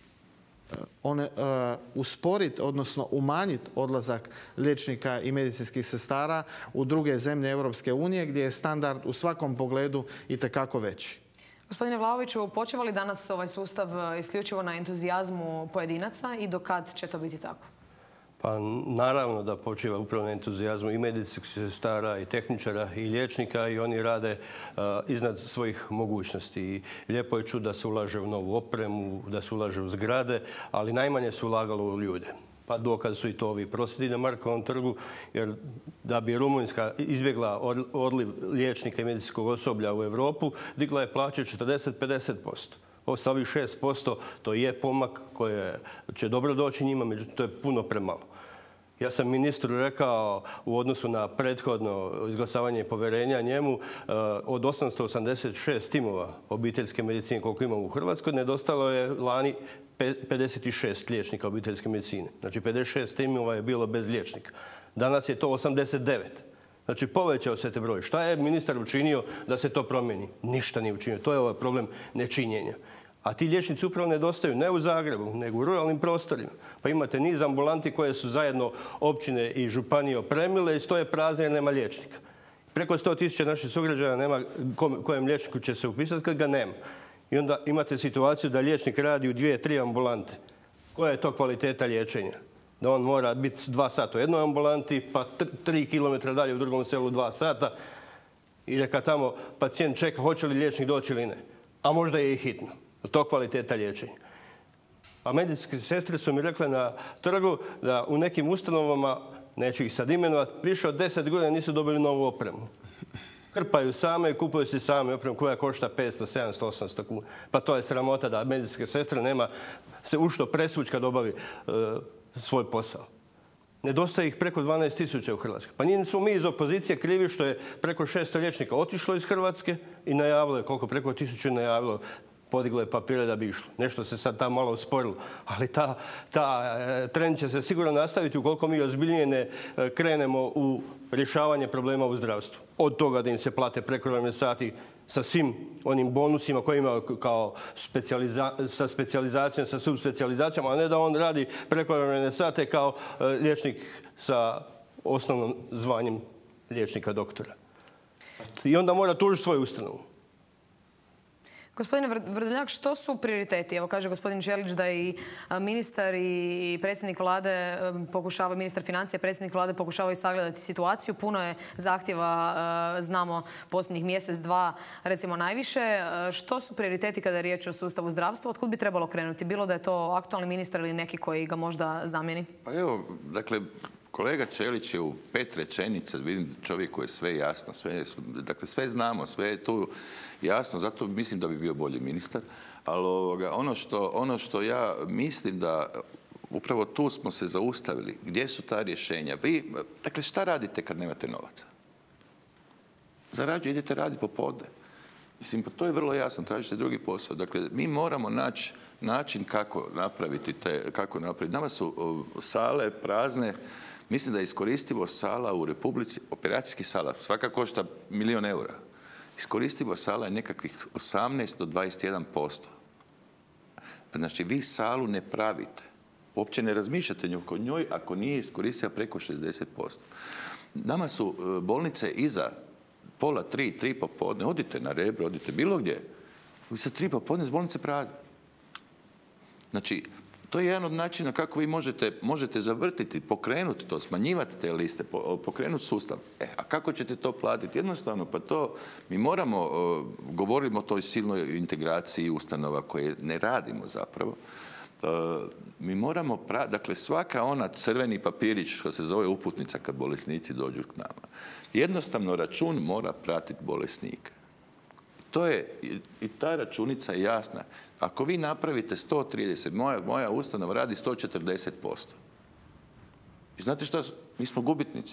usporiti, odnosno umanjiti odlazak liječnika i medicinskih sestara u druge zemlje Europske unije gdje je standard u svakom pogledu itekako veći. Gospodine Vlaoviću, počeva li danas ovaj sustav isključivo na entuzijazmu pojedinaca i do kad će to biti tako? Pa naravno da počiva upravo na entuzijazmu i medicinskih sestara i tehničara i liječnika i oni rade iznad svojih mogućnosti. I lijepo je čuti da se ulaže u novu opremu, da se ulaže u zgrade, ali najmanje se ulagalo u ljude. Pa dokaz su i to ovi prosvjedi na Markovom trgu, jer da bi Rumunjska izbjegla odliv liječnika i medicinskog osoblja u Europu, digla je plaće 40-50%. Sa ovih 6% to je pomak koji će dobro doći njima, međutim to je puno premalo. Ja sam ministru rekao u odnosu na prethodno izglasavanje povjerenja njemu, od 886 timova obiteljske medicine koliko imamo u Hrvatskoj, nedostalo je lani 56 liječnika obiteljske medicine. Znači 56 timova je bilo bez liječnika. Danas je to 89. Znači, povećao se te broj. Šta je ministar učinio da se to promijeni? Ništa nije učinio. To je ovaj problem nečinjenja. A ti liječnici upravo nedostaju ne u Zagrebu, nego u ruralnim prostorima. Pa imate niz ambulanti koje su zajedno općine i županije opremile i stoje prazne jer nema liječnika. Preko 100.000 naših sugrađana nema kojem liječniku će se upisati kad ga nema. I onda imate situaciju da liječnik radi u 2-3 ambulante. Koja je to kvaliteta liječenja? Da on mora biti 2 sata u jednoj ambulanti, pa 3 km dalje u drugom selu 2 sata i neka tamo pacijent čeka hoće li liječnik doći ili ne. A možda je i hitno. To kvaliteta liječenja. A medicinske sestre su mi rekle na trgu da u nekim ustanovama, neću ih sad imenovati, više od 10 godina nisu dobili novu opremu. Krpaju same i kupuju si same opremu koja košta 500, 700, 800 kuna. Pa to je sramota da medicinske sestre nema se u što presvući kad obavi svoj posao. Nedostaje ih preko 12.000 u Hrvatskoj. Pa nismo mi iz opozicije krivi što je preko 600 liječnika otišlo iz Hrvatske i najavilo je koliko preko 1000 najavilo, podiglo je papire da bi išlo. Nešto se sad tamo malo usporilo. Ali ta trend će se sigurno nastaviti ukoliko mi ozbiljnije ne krenemo u rješavanje problema u zdravstvu. Od toga da im se plate prekovremeni sati sa svim onim bonusima koje imaju kao sa specijalizacijom, sa subspecijalizacijom, a ne da on radi prekovremene sate kao liječnik sa osnovnim zvanjem liječnika doktora. I onda mora tužiti svoju ustanovu. Gospodine Vrdoljak, što su prioriteti? Evo kaže gospodin Ćelić da i ministar i predsjednik vlade pokušavaju, ministar financija i predsjednik vlade pokušavaju sagledati situaciju. Puno je zahtjeva, znamo, posljednjih mjesec, dva, recimo najviše. Što su prioriteti kada je riječ o sustavu zdravstva? Otkud bi trebalo krenuti? Bilo da je to aktualni ministar ili neki koji ga možda zamijeni? Pa evo, dakle, kolega Ćelić je u 5 rečenica, vidim čovjek koji je sve jasno, sve znamo, sve je tu jasno, zato mislim da bi bio bolji ministar, ali ono što ja mislim da upravo tu smo se zaustavili, gdje su ta rješenja? Dakle, šta radite kad nemate novaca? Zarađujete, idete raditi popodne. Mislim, pa to je vrlo jasno, tražite drugi posao. Dakle, mi moramo naći način kako napraviti. Nama su sale prazne. Mislim da je iskoristivost sala u Republici, operacijskih sala, svaka košta 1 milijun eura. Iskoristivost sala je nekakvih 18 do 21%. Znači, vi salu ne pravite. Uopće ne razmišljate oko njoj ako nije iskoristiva preko 60%. Nama su bolnice iza pola 3 popodne. Odite na Rebro, odite bilo gdje. Vi sa 3 popodne s bolnice prazne. Znači, to je jedan od načina kako vi možete zavrtiti, pokrenuti to, smanjivati te liste, pokrenuti sustav. A kako ćete to platiti? Jednostavno, pa to mi moramo, govorimo o toj silnoj integraciji ustanova koje ne radimo zapravo. Mi moramo, dakle, svaka ona crveni papirić što se zove uputnica kad bolesnici dođu k nama. Jednostavno račun mora pratiti bolesnika. I ta računica je jasna. Ako vi napravite 130, moja ustanova radi 140%. I znate šta? Mi smo gubitnici.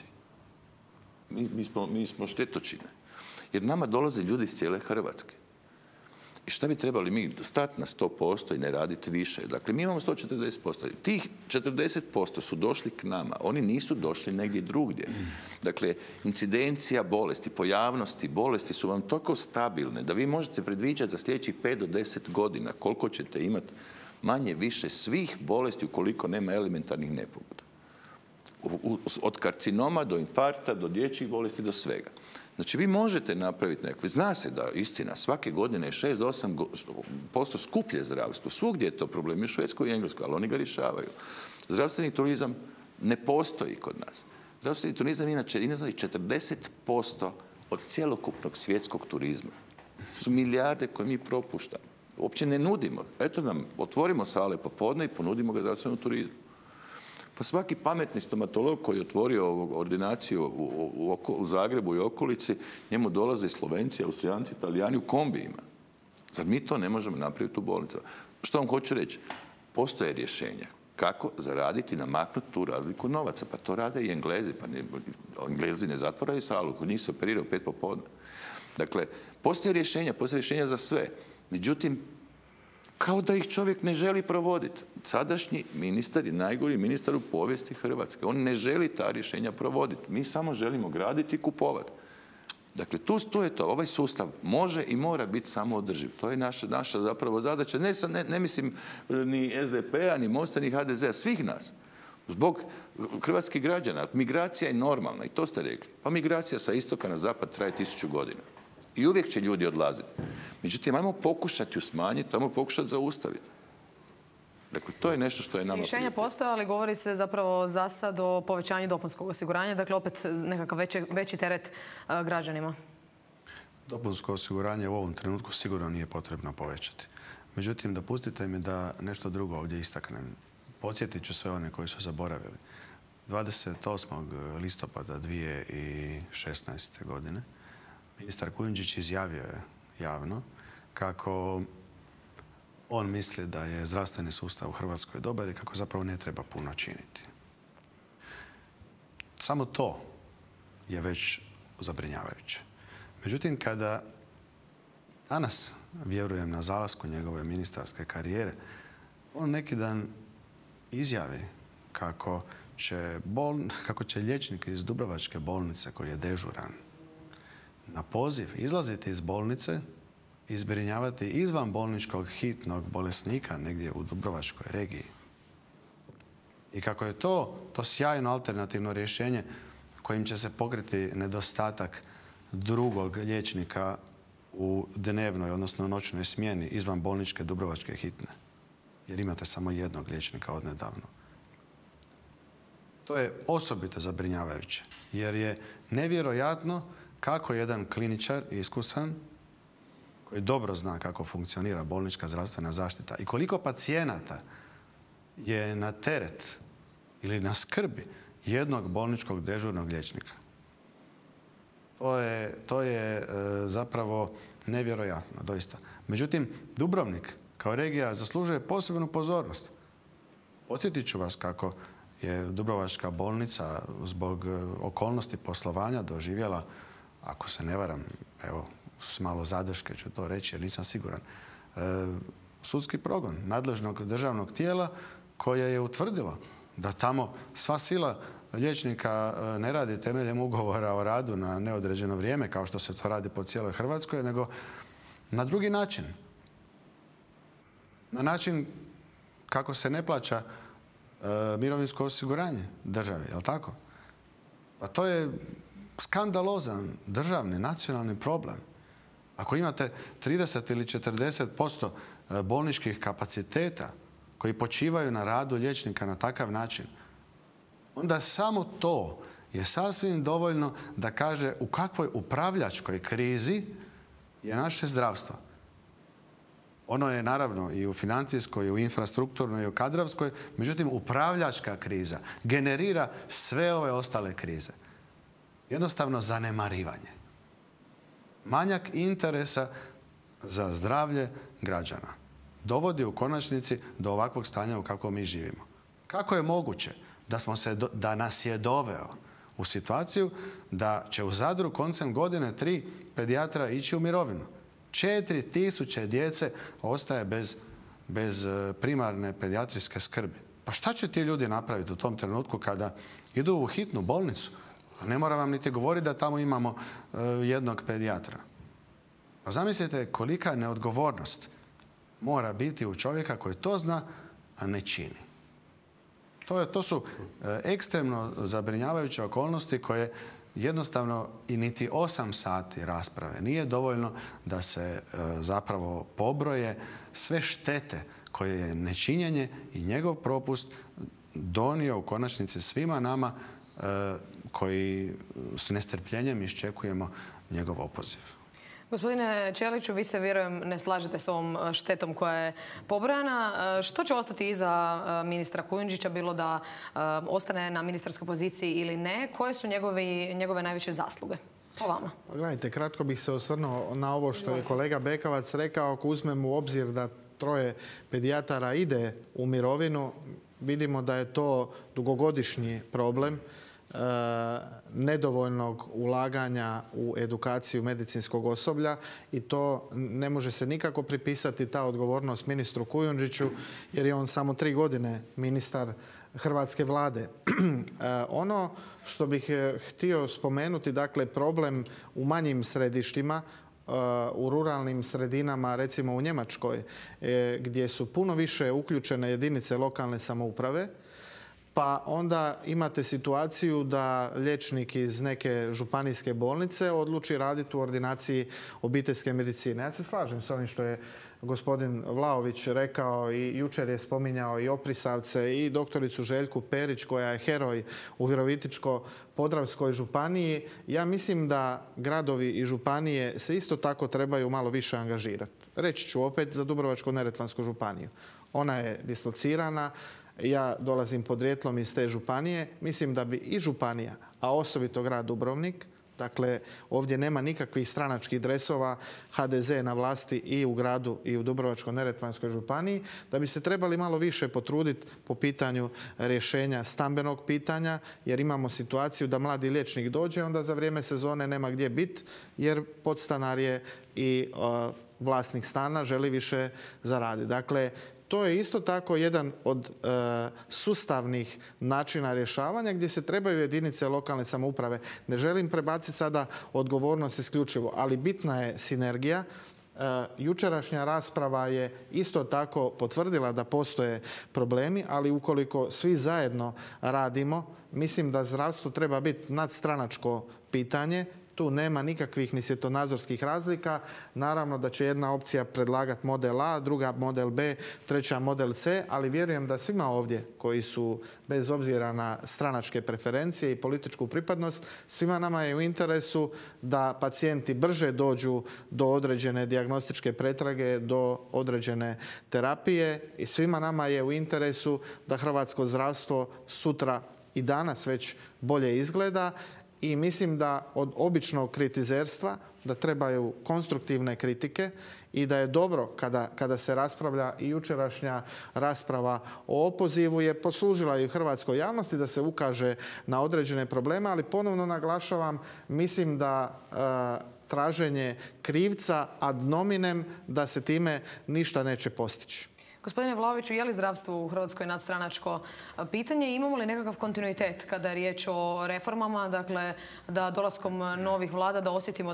Mi smo štetočine. Jer nama dolaze ljudi iz cijele Hrvatske. I šta bi trebali mi? Stati na 100% i ne raditi više. Dakle, mi imamo 140%. Tih 40% su došli k nama. Oni nisu došli negdje drugdje. Dakle, incidencija bolesti, pojavnosti bolesti su vam toliko stabilne da vi možete predviđati za sljedećih 5 do 10 godina koliko ćete imati manje više svih bolesti ukoliko nema elementarnih nepogoda. Od karcinoma do infarkta, do dječjih bolesti, do svega. Znači, vi možete napraviti nekakve. Zna se da, istina, svake godine je 6 do 8% skuplje zdravstvo. Svugdje je to problem, i u Švedskoj i Engleskoj, ali oni ga rješavaju. Zdravstveni turizam ne postoji kod nas. Zdravstveni turizam inače 40% od cjelokupnog svjetskog turizma. Su milijarde koje mi propuštamo. Uopće ne nudimo. Eto nam, otvorimo sale popodne i ponudimo ga zdravstvenom turizmu. Pa svaki pametni stomatolog koji je otvorio ordinaciju u Zagrebu i okolici, njemu dolaze Slovenci, Austrijanci, Italijani u kombijima. Zar mi to ne možemo napraviti u bolnicama? Što vam hoću reći? Postoje rješenja. Kako zaraditi, namaknuti tu razliku novaca? Pa to rade i Englezi. Pa Englezi ne zatvaraju salu, koji nisu operirao 5 popodne. Dakle, postoje rješenja za sve. Međutim, Kao da ih čovjek ne želi provoditi. Sadašnji ministar je najgori ministar u povijesti Hrvatske. On ne želi ta rješenja provoditi. Mi samo želimo graditi i kupovati. Dakle, tu je to. Ovaj sustav može i mora biti samoodrživ. To je naša zapravo zadaća. Ne mislim ni SDP-a, ni Mosta, ni HDZ-a, svih nas. Zbog hrvatskih građana. Migracija je normalna i to ste rekli. Pa migracija sa istoka na zapad traje 1000 godina. I uvijek će ljudi odlaziti. Međutim, ajmo pokušati ju smanjiti, ajmo pokušati zaustaviti. Dakle, to je nešto što je nama... Rješenja postoje, ali govori se zapravo za sad o povećanju dopunskog osiguranja. Dakle, opet nekakav veći teret građanima. Dopunsko osiguranje u ovom trenutku sigurno nije potrebno povećati. Međutim, dopustite mi da nešto drugo ovdje istaknem. Podsjetit ću sve one koji su zaboravili. 28. listopada 2016. godine ministar Kujundžić izjavio je javno kako on misli da je zdravstveni sustav u Hrvatskoj dobar i kako zapravo ne treba puno činiti. Samo to je već zabrinjavajuće. Međutim, kada danas vjerujem na zalasku njegove ministarske karijere, on neki dan izjavi kako će liječnik iz Dubrovačke bolnice koji je dežuran na poziv izlaziti iz bolnice i zbrinjavati izvan bolničkog hitnog bolesnika negdje u Dubrovačkoj regiji. I kako je to sjajno alternativno rješenje kojim će se pokriti nedostatak drugog liječnika u dnevnoj, odnosno noćnoj smjeni izvan bolničke Dubrovačke hitne. Jer imate samo jednog liječnika odnedavno. To je osobito zabrinjavajuće. Jer je nevjerojatno kako jedan kliničar iskusan, koji dobro zna kako funkcionira bolnička zdravstvena zaštita i koliko pacijenata je na teret ili na skrbi jednog bolničkog dežurnog liječnika. To je zapravo nevjerojatno, doista. Međutim, Dubrovnik kao regija zaslužuje posebnu pozornost. Podsjetit ću vas kako je Dubrovačka bolnica zbog okolnosti poslovanja doživjela, ako se ne varam, evo, s malo zadrške ću to reći jer nisam siguran, sudski progon nadležnog državnog tijela koje je utvrdilo da tamo sva sila liječnika ne radi temeljem ugovora o radu na neodređeno vrijeme, kao što se to radi po cijeloj Hrvatskoj, nego na drugi način. Na način kako se ne plaća mirovinsko osiguranje države, je li tako? Pa to je skandalozan državni, nacionalni problem. Ako imate 30 ili 40% bolničkih kapaciteta koji počivaju na radu liječnika na takav način, onda samo to je sasvim dovoljno da kaže u kakvoj upravljačkoj krizi je naše zdravstvo. Ono je naravno i u financijskoj, i u infrastrukturnoj, i u kadrovskoj, međutim upravljačka kriza generira sve ove ostale krize. Jednostavno zanemarivanje. Manjak interesa za zdravlje građana dovodi u konačnici do ovakvog stanja u kakvom mi živimo. Kako je moguće da nas je doveo u situaciju da će u Zadru koncem godine 3 pedijatra ići u mirovinu? 4000 djece ostaje bez primarne pedijatrijske skrbi. Pa šta će ti ljudi napraviti u tom trenutku kada idu u hitnu bolnicu? A ne moram vam niti govoriti da tamo imamo jednog pedijatra. Pa zamislite kolika neodgovornost mora biti u čovjeka koji to zna, a ne čini. To su ekstremno zabrinjavajuće okolnosti koje jednostavno i niti 8 sati rasprave nije dovoljno da se zapravo pobroje sve štete koje je nečinjenje i njegov propust donio u konačnici svima nama koji s nestrpljenjem iščekujemo njegov opoziv. Gospodine Ćeliću, vi se, vjerujem, ne slažete s ovom štetom koja je pobrojana. Što će ostati iza ministra Kujundžića, bilo da ostane na ministarskoj poziciji ili ne? Koje su njegove najveće zasluge po vama? Gledajte, kratko bih se osvrnuo na ovo što je kolega Bekavac rekao. Ako uzmemo u obzir da 3 pedijatara ide u mirovinu, vidimo da je to dugogodišnji problem. nedovoljnog ulaganja u edukaciju medicinskog osoblja i to ne može se nikako pripisati ta odgovornost ministru Kujundžiću jer je on samo 3 godine ministar hrvatske vlade. Ono što bih htio spomenuti, dakle problem u manjim središtima, u ruralnim sredinama, recimo u Njemačkoj, gdje su puno više uključene jedinice lokalne samouprave, pa onda imate situaciju da liječnik iz neke županijske bolnice odluči raditi u ordinaciji obiteljske medicine. Ja se slažem s ovim što je gospodin Vlaović rekao i jučer je spominjao i Oprisavce i doktoricu Željku Perić koja je heroj u Virovitičko-podravskoj županiji. Ja mislim da gradovi i županije se isto tako trebaju malo više angažirati. Reći ću opet za Dubrovačko-neretvansku županiju. Ona je dislocirana. Ja dolazim podrijetlom iz te županije. Mislim da bi i županija, a osobito grad Dubrovnik, dakle ovdje nema nikakvih stranačkih dresova, HDZ je na vlasti i u gradu i u Dubrovačko-neretvanskoj županiji, da bi se trebali malo više potruditi po pitanju rješenja stambenog pitanja, jer imamo situaciju da mladi liječnik dođe, onda za vrijeme sezone nema gdje biti, jer podstanar je i vlasnik stana, želi više zaraditi. Dakle, to je isto tako jedan od sustavnih načina rješavanja gdje se trebaju jedinice lokalne samouprave. Ne želim prebaciti sada odgovornost isključivo, ali bitna je sinergija. Jučerašnja rasprava je isto tako potvrdila da postoje problemi, ali ukoliko svi zajedno radimo, mislim da zdravstvo treba biti nadstranačko pitanje. Tu nema nikakvih ni svjetonazorskih razlika. Naravno da će jedna opcija predlagati model A, druga model B, treća model C, ali vjerujem da svima ovdje koji su bez obzira na stranačke preferencije i političku pripadnost, svima nama je u interesu da pacijenti brže dođu do određene dijagnostičke pretrage, do određene terapije i svima nama je u interesu da hrvatsko zdravstvo sutra i danas već bolje izgleda. I mislim da od običnog kritizerstva da trebaju konstruktivne kritike i da je dobro kada se raspravlja i jučerašnja rasprava o opozivu je poslužila i u hrvatskoj javnosti da se ukaže na određene probleme, ali ponovno naglašavam, mislim da traženje krivca ad nominem da se time ništa neće postići. Gospodine Vlaoviću, je li zdravstvo u Hrvatskoj nadstranačko pitanje? Imamo li nekakav kontinuitet kada je riječ o reformama? Dakle, da dolaskom novih vlada da osjetimo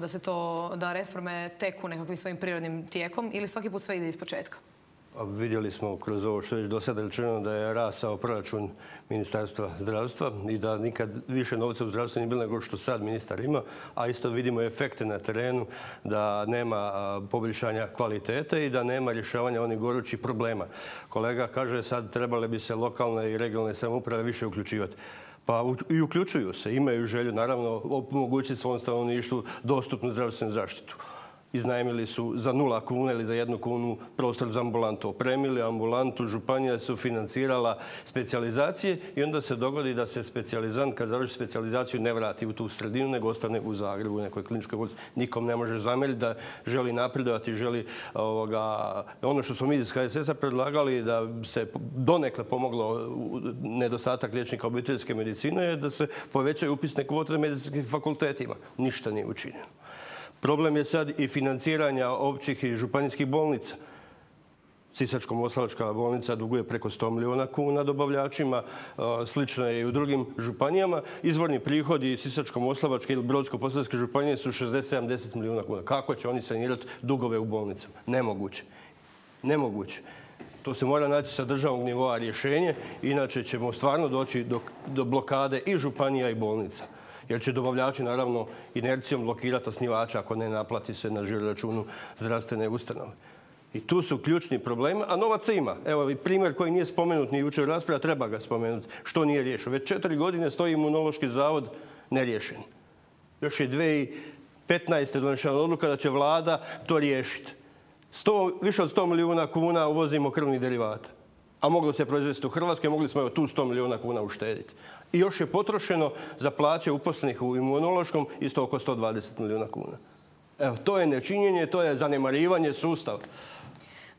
da reforme teku nekakvim svojim prirodnim tijekom ili svaki put sve ide ispočetka? Vidjeli smo kroz ovo što je do sada rečeno da je rasao proračun Ministarstva zdravstva i da nikad više novca u zdravstvu nije bilo nego što sad ministar ima, a isto vidimo efekte na terenu da nema poboljšanja kvalitete i da nema rješavanja onih gorućih problema. Kolega kaže sad trebale bi se lokalne i regionalne samouprave više uključivati. Pa i uključuju se, imaju želju naravno omogućiti svom stanovništvu dostupnu zdravstvenu zaštitu. Iznajmili su za 0 kuna ili za 1 kunu prostor za ambulantu. Opremili ambulantu, županija su financirala specijalizacije i onda se dogodi da se specijalizant kad završi specijalizaciju ne vrati u tu sredinu, nego ostane u Zagrebu, u nekoj kliničkoj bolnici. Nikom ne može zamjeriti da želi napredovati, želi ono što smo mi iz HSS-a predlagali da se donekle pomoglo nedostatak liječnika obiteljske medicine je da se povećaju upisne kvote na medicinskim fakultetima. Ništa nije učinjeno. Problem je sad i financiranja općih i županijskih bolnica. Sisačko-moslavačka bolnica duguje preko 100 milijuna kuna dobavljačima, slično je i u drugim županijama. Izvorni prihodi Sisačko-moslavačke ili Brodsko-posavske županije su 60-70 milijuna kuna. Kako će oni sanirati dugove u bolnicama? Nemoguće. Nemoguće. To se mora naći sa državnog nivoa rješenje, inače ćemo stvarno doći do blokade i županija i bolnica. Jer će dobavljači naravno inercijom blokirati osnivača ako ne naplati se na žiro-računu zdravstvene ustanove. I tu su ključni problemi, a novaca ima. Evo i primjer koji nije spomenut ni jučer u raspravi, a treba ga spomenuti. Što nije riješeno? Već 4 godine stoji Imunološki zavod neriješen. Još je 2015. donešena odluka da će vlada to riješiti. Više od 100 milijuna kuna uvozimo krvnih derivata. A moglo se proizvesti u Hrvatskoj, mogli smo tu 100 milijuna kuna uštediti. I još je potrošeno za plaće uposlenih u Imunološkom isto oko 120 milijuna kuna. Evo, to je nečinjenje, to je zanemarivanje sustava.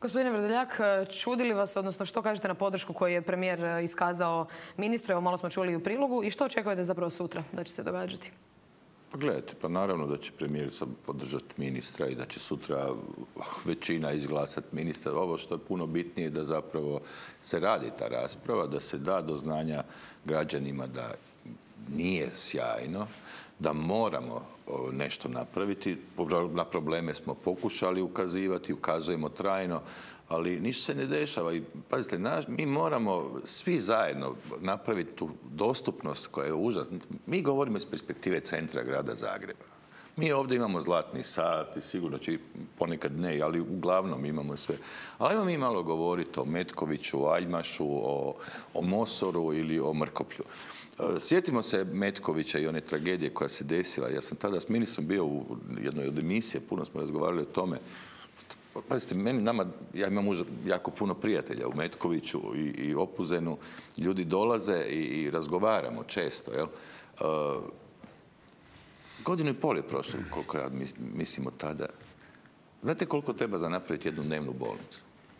Gospodine Vrdoljak, čudi li vas, odnosno što kažete na podršku koju je premijer iskazao ministru? Evo, malo smo čuli i u prilogu. I što očekujete zapravo sutra da će se događati? Pa gledajte, pa naravno da će premijer podržati ministra i da će sutra većina izglasati ministra. Ovo što je puno bitnije da zapravo se radi ta rasprava, da se da do znanja građanima da nije sjajno, da moramo nešto napraviti. Na probleme smo pokušali ukazivati, ukazujemo trajno, ali ništa se ne dešava. I pazite, mi moramo svi zajedno napraviti tu dostupnost koja je užasna. Mi govorimo iz perspektive centra grada Zagreba. Mi ovdje imamo zlatni sat i sigurno će ponekad ne, ali uglavnom imamo sve. Ali ajmo mi malo govoriti o Metkoviću, o Aljmašu, o Mosoru ili o Mrkoplju. Sjetimo se Metkovića i one tragedije koja se desila. Ja sam tada s ministrom bio u jednoj od emisije, puno smo razgovarali o tome. Pazite, ja imam jako puno prijatelja u Metkoviću i Opuzenu. Ljudi dolaze i razgovaramo često. Jel? Godinu i pol je prošlo, koliko ja mislim od tada. Znate koliko treba za napraviti jednu dnevnu bolnicu?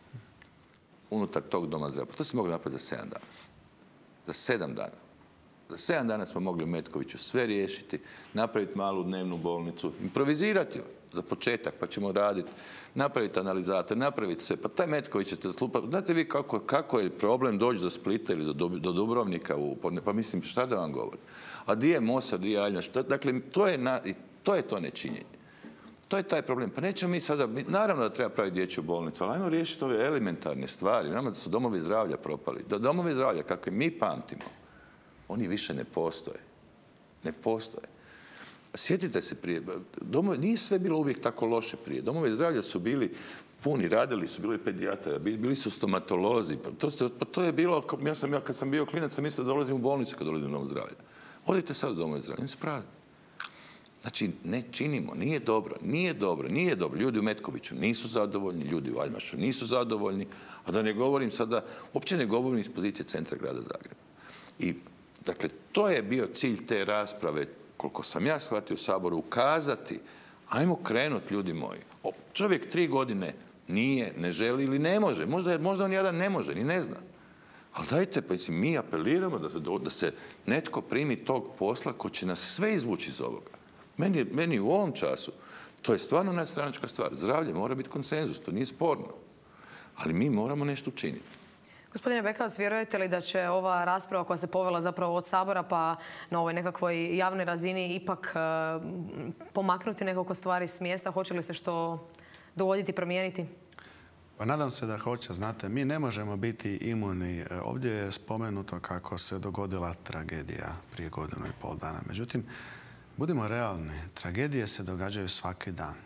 Unutar tog doma zdravlja. To se moglo napraviti za 7 dana. Za 7 dana. Za 7 dana smo mogli u Metkoviću sve riješiti, napraviti malu dnevnu bolnicu, improvizirati ju za početak, pa ćemo raditi, napraviti analizator, napraviti sve. Pa taj Metković ćete slupati. Znate vi kako je problem doći do Splita ili do Dubrovnika? Pa mislim, šta da vam govorim? A di je Mosar, di je Aljmaš? Dakle, to je to nečinjenje. To je taj problem. Pa nećemo mi sada, naravno da treba praviti dječju bolnicu, ali ajmo riješiti ove elementarne stvari. Naravno da su domovi zdravlja propali. Da domovi zdravlja, kakve mi pamtimo, oni više ne postoje. Ne postoje. Sjetite se prije, nije sve bilo uvijek tako loše prije. Domovi zdravlja su bili puni, radili su, bili pedijatara, bili su stomatolozi. To je bilo, kad sam bio klinac, sam mislio da dolazim u bolnicu kad dolazim u dom zdravlja. Odite sad u domove zdravlja, nisu pravi. Znači, ne činimo, nije dobro, nije dobro, nije dobro. Ljudi u Metkoviću nisu zadovoljni, ljudi u Aljmašu nisu zadovoljni, a da ne govorim sada, uopće ne govorim iz pozicije centra grada Zagreba. I, dakle, to je bio cilj te rasprave, koliko sam ja shvatio u Saboru, ukazati, ajmo krenuti, ljudi moji. Čovjek 3 godine nije, ne želi ili ne može. Možda on jedan ne može, ni ne zna. Ali dajte, pa mi apeliramo da se netko primi tog posla ko će nas sve izvući iz ovoga. Meni u ovom času, to je stvarno nadstranačka stvar. Zdravlje mora biti konsenzus, to nije sporno. Ali mi moramo nešto učiniti. Gospodine Bekavac, vjerujete li da će ova rasprava koja se povela zapravo od Sabora pa na ovoj nekakvoj javnoj razini ipak pomaknuti nekoliko stvari s mjesta? Hoće li se što dogoditi, promijeniti? Pa nadam se da hoće. Znate, mi ne možemo biti imuni. Ovdje je spomenuto kako se dogodila tragedija prije 1,5 dana. Međutim, budimo realni. Tragedije se događaju svaki dan.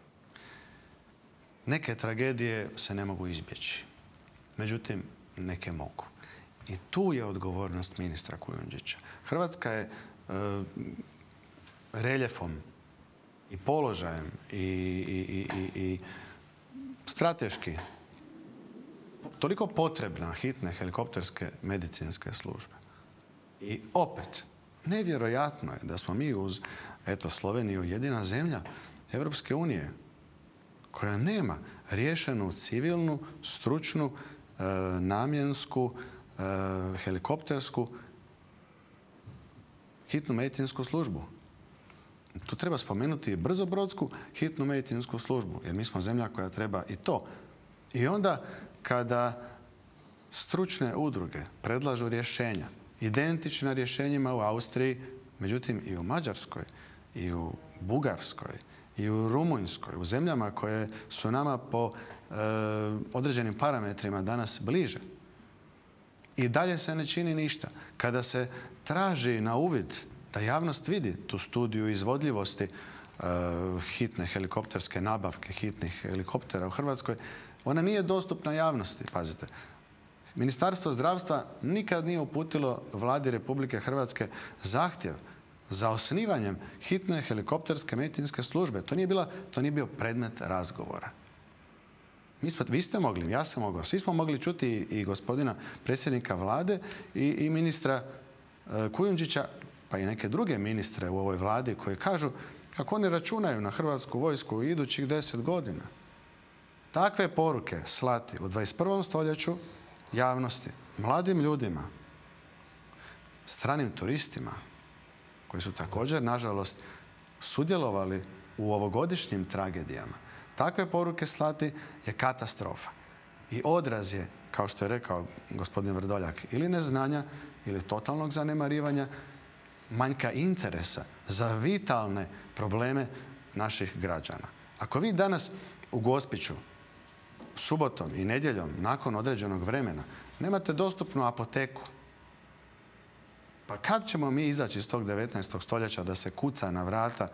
Neke tragedije se ne mogu izbjeći. Međutim, neke mogu. I tu je odgovornost ministra Kujundžića. Hrvatska je reljefom i položajem i strateški toliko potrebna hitne helikopterske medicinske službe. I opet, nevjerojatno je da smo mi uz Sloveniju jedina zemlja Europske unije koja nema riješenu civilnu, stručnu, namjensku, helikoptersku hitnu medicinsku službu. Tu treba spomenuti brzobrodsku hitnu medicinsku službu, jer mi smo zemlja koja treba i to. I onda kada stručne udruge predlažu rješenja, identična rješenjima u Austriji, međutim i u Mađarskoj, i u Bugarskoj, i u Rumunjskoj, u zemljama koje su nama po određenim parametrima danas bliže. I dalje se ne čini ništa. Kada se traži na uvid da javnost vidi tu studiju izvodljivosti hitne helikopterske nabavke, hitnih helikoptera u Hrvatskoj, ona nije dostupna javnosti, pazite. Ministarstvo zdravstva nikad nije uputilo Vladi Republike Hrvatske zahtjev za osnivanjem hitne helikopterske medicinske službe. To nije bio predmet razgovora. Vi ste mogli, ja sam mogao, svi smo mogli čuti i gospodina predsjednika Vlade i ministra Kujundžića, pa i neke druge ministre u ovoj Vladi koji kažu kako oni računaju na Hrvatsku vojsku u idućih 10 godina. takve poruke slati u 21. stoljeću javnosti, mladim ljudima, stranim turistima, koji su također, nažalost, sudjelovali u ovogodišnjim tragedijama, takve poruke slati je katastrofa. I odraz je, kao što je rekao gospodin Vrdoljak, ili neznanja, ili totalnog zanemarivanja, manjka interesa za vitalne probleme naših građana. Ako vi danas u Gospiću subotom i nedjeljom nakon određenog vremena nemate dostupnu apoteku, pa kad ćemo mi izaći iz tog 19. stoljeća da se kuca na vrata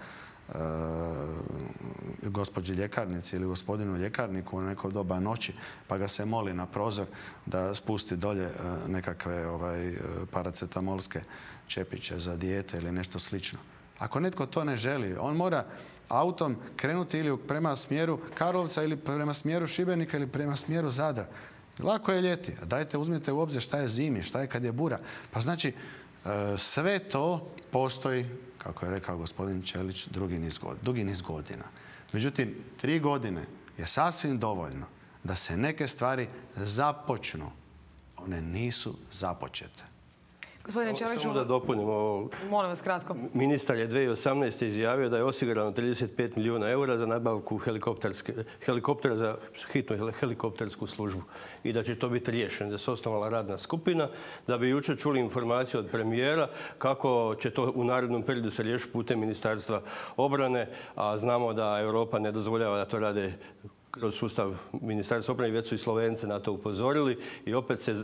gospođi ljekarnici ili gospodinu ljekarniku u neko doba noći, pa ga se moli na prozor da spusti dolje nekakve paracetamolske čepiće za dijete ili nešto slično. Ako netko to ne želi, on mora autom krenuti ili prema smjeru Karlovca ili prema smjeru Šibenika ili prema smjeru Zadra. Lako je ljeti. Dajte, uzmite u obzir šta je zimi, šta je kad je bura. Pa znači, sve to postoji, kako je rekao gospodin Ćelić, dugi niz godina. Međutim, 3 godine je sasvim dovoljno da se neke stvari započnu. One nisu započete. Gospodine Ćeliću, samo da dopunim ovo. Molim vas kratko. Ministar je 2018. izjavio da je osigurano 35 milijuna eura za nabavku helikoptera za hitnu helikoptersku službu i da će to biti riješeno, da se osnovala radna skupina, da bi jučer čuli informaciju od premijera kako će to u narednom periodu se riješiti putem Ministarstva obrane, a znamo da Europa ne dozvoljava da to rade kroz sustav Ministarstva obrane, već su i Slovence na to upozorili i opet se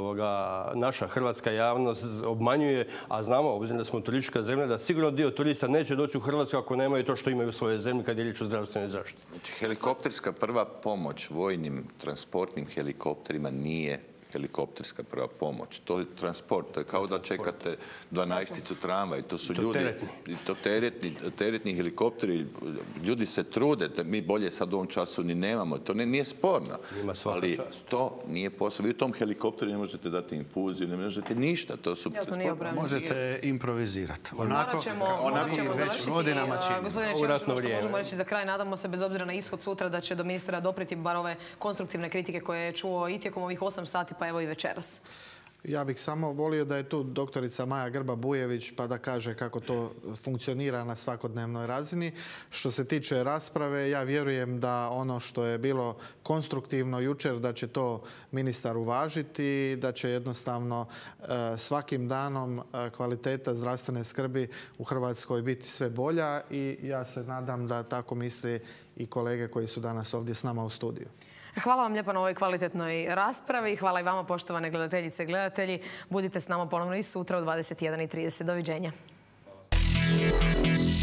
naša hrvatska javnost obmanjuje, a znamo, obzirom da smo turistička zemlja, da sigurno dio turista neće doći u Hrvatsku ako nemaju to što imaju u svojoj zemlji kad je riječ o zdravstvenoj zaštiti. Znači, helikopterska prva pomoć vojnim transportnim helikopterima nije helikopterska prva pomoć. To je transport, to je kao da čekate 12-icu tramvaj. To su ljudi, to teretni helikopteri, ljudi se trude, da mi bolje sad u ovom času ni nemamo. To nije sporno. Ali to nije posao. Vi u tom helikopteru ne možete dati infuziju, ne možete ništa. To su možete improvizirati. Morat ćemo završiti. Gospodine Ćelić, što možemo reći za kraj, nadamo se bez obzira na ishod sutra da će do ministra dopreti bar ove konstruktivne kritike koje je čuo i tijekom ovih 8 sati, pa evo i večeras. Ja bih samo volio da je tu doktorica Maja Grba-Bujević pa da kaže kako to funkcionira na svakodnevnoj razini. Što se tiče rasprave, ja vjerujem da ono što je bilo konstruktivno jučer, da će to ministar uvažiti, da će jednostavno svakim danom kvaliteta zdravstvene skrbi u Hrvatskoj biti sve bolja i ja se nadam da tako misli i kolege koji su danas ovdje s nama u studiju. Hvala vam lijepo na ovoj kvalitetnoj raspravi. Hvala i vama, poštovane gledateljice i gledatelji. Budite s nama ponovno i sutra u 21:30. Doviđenja.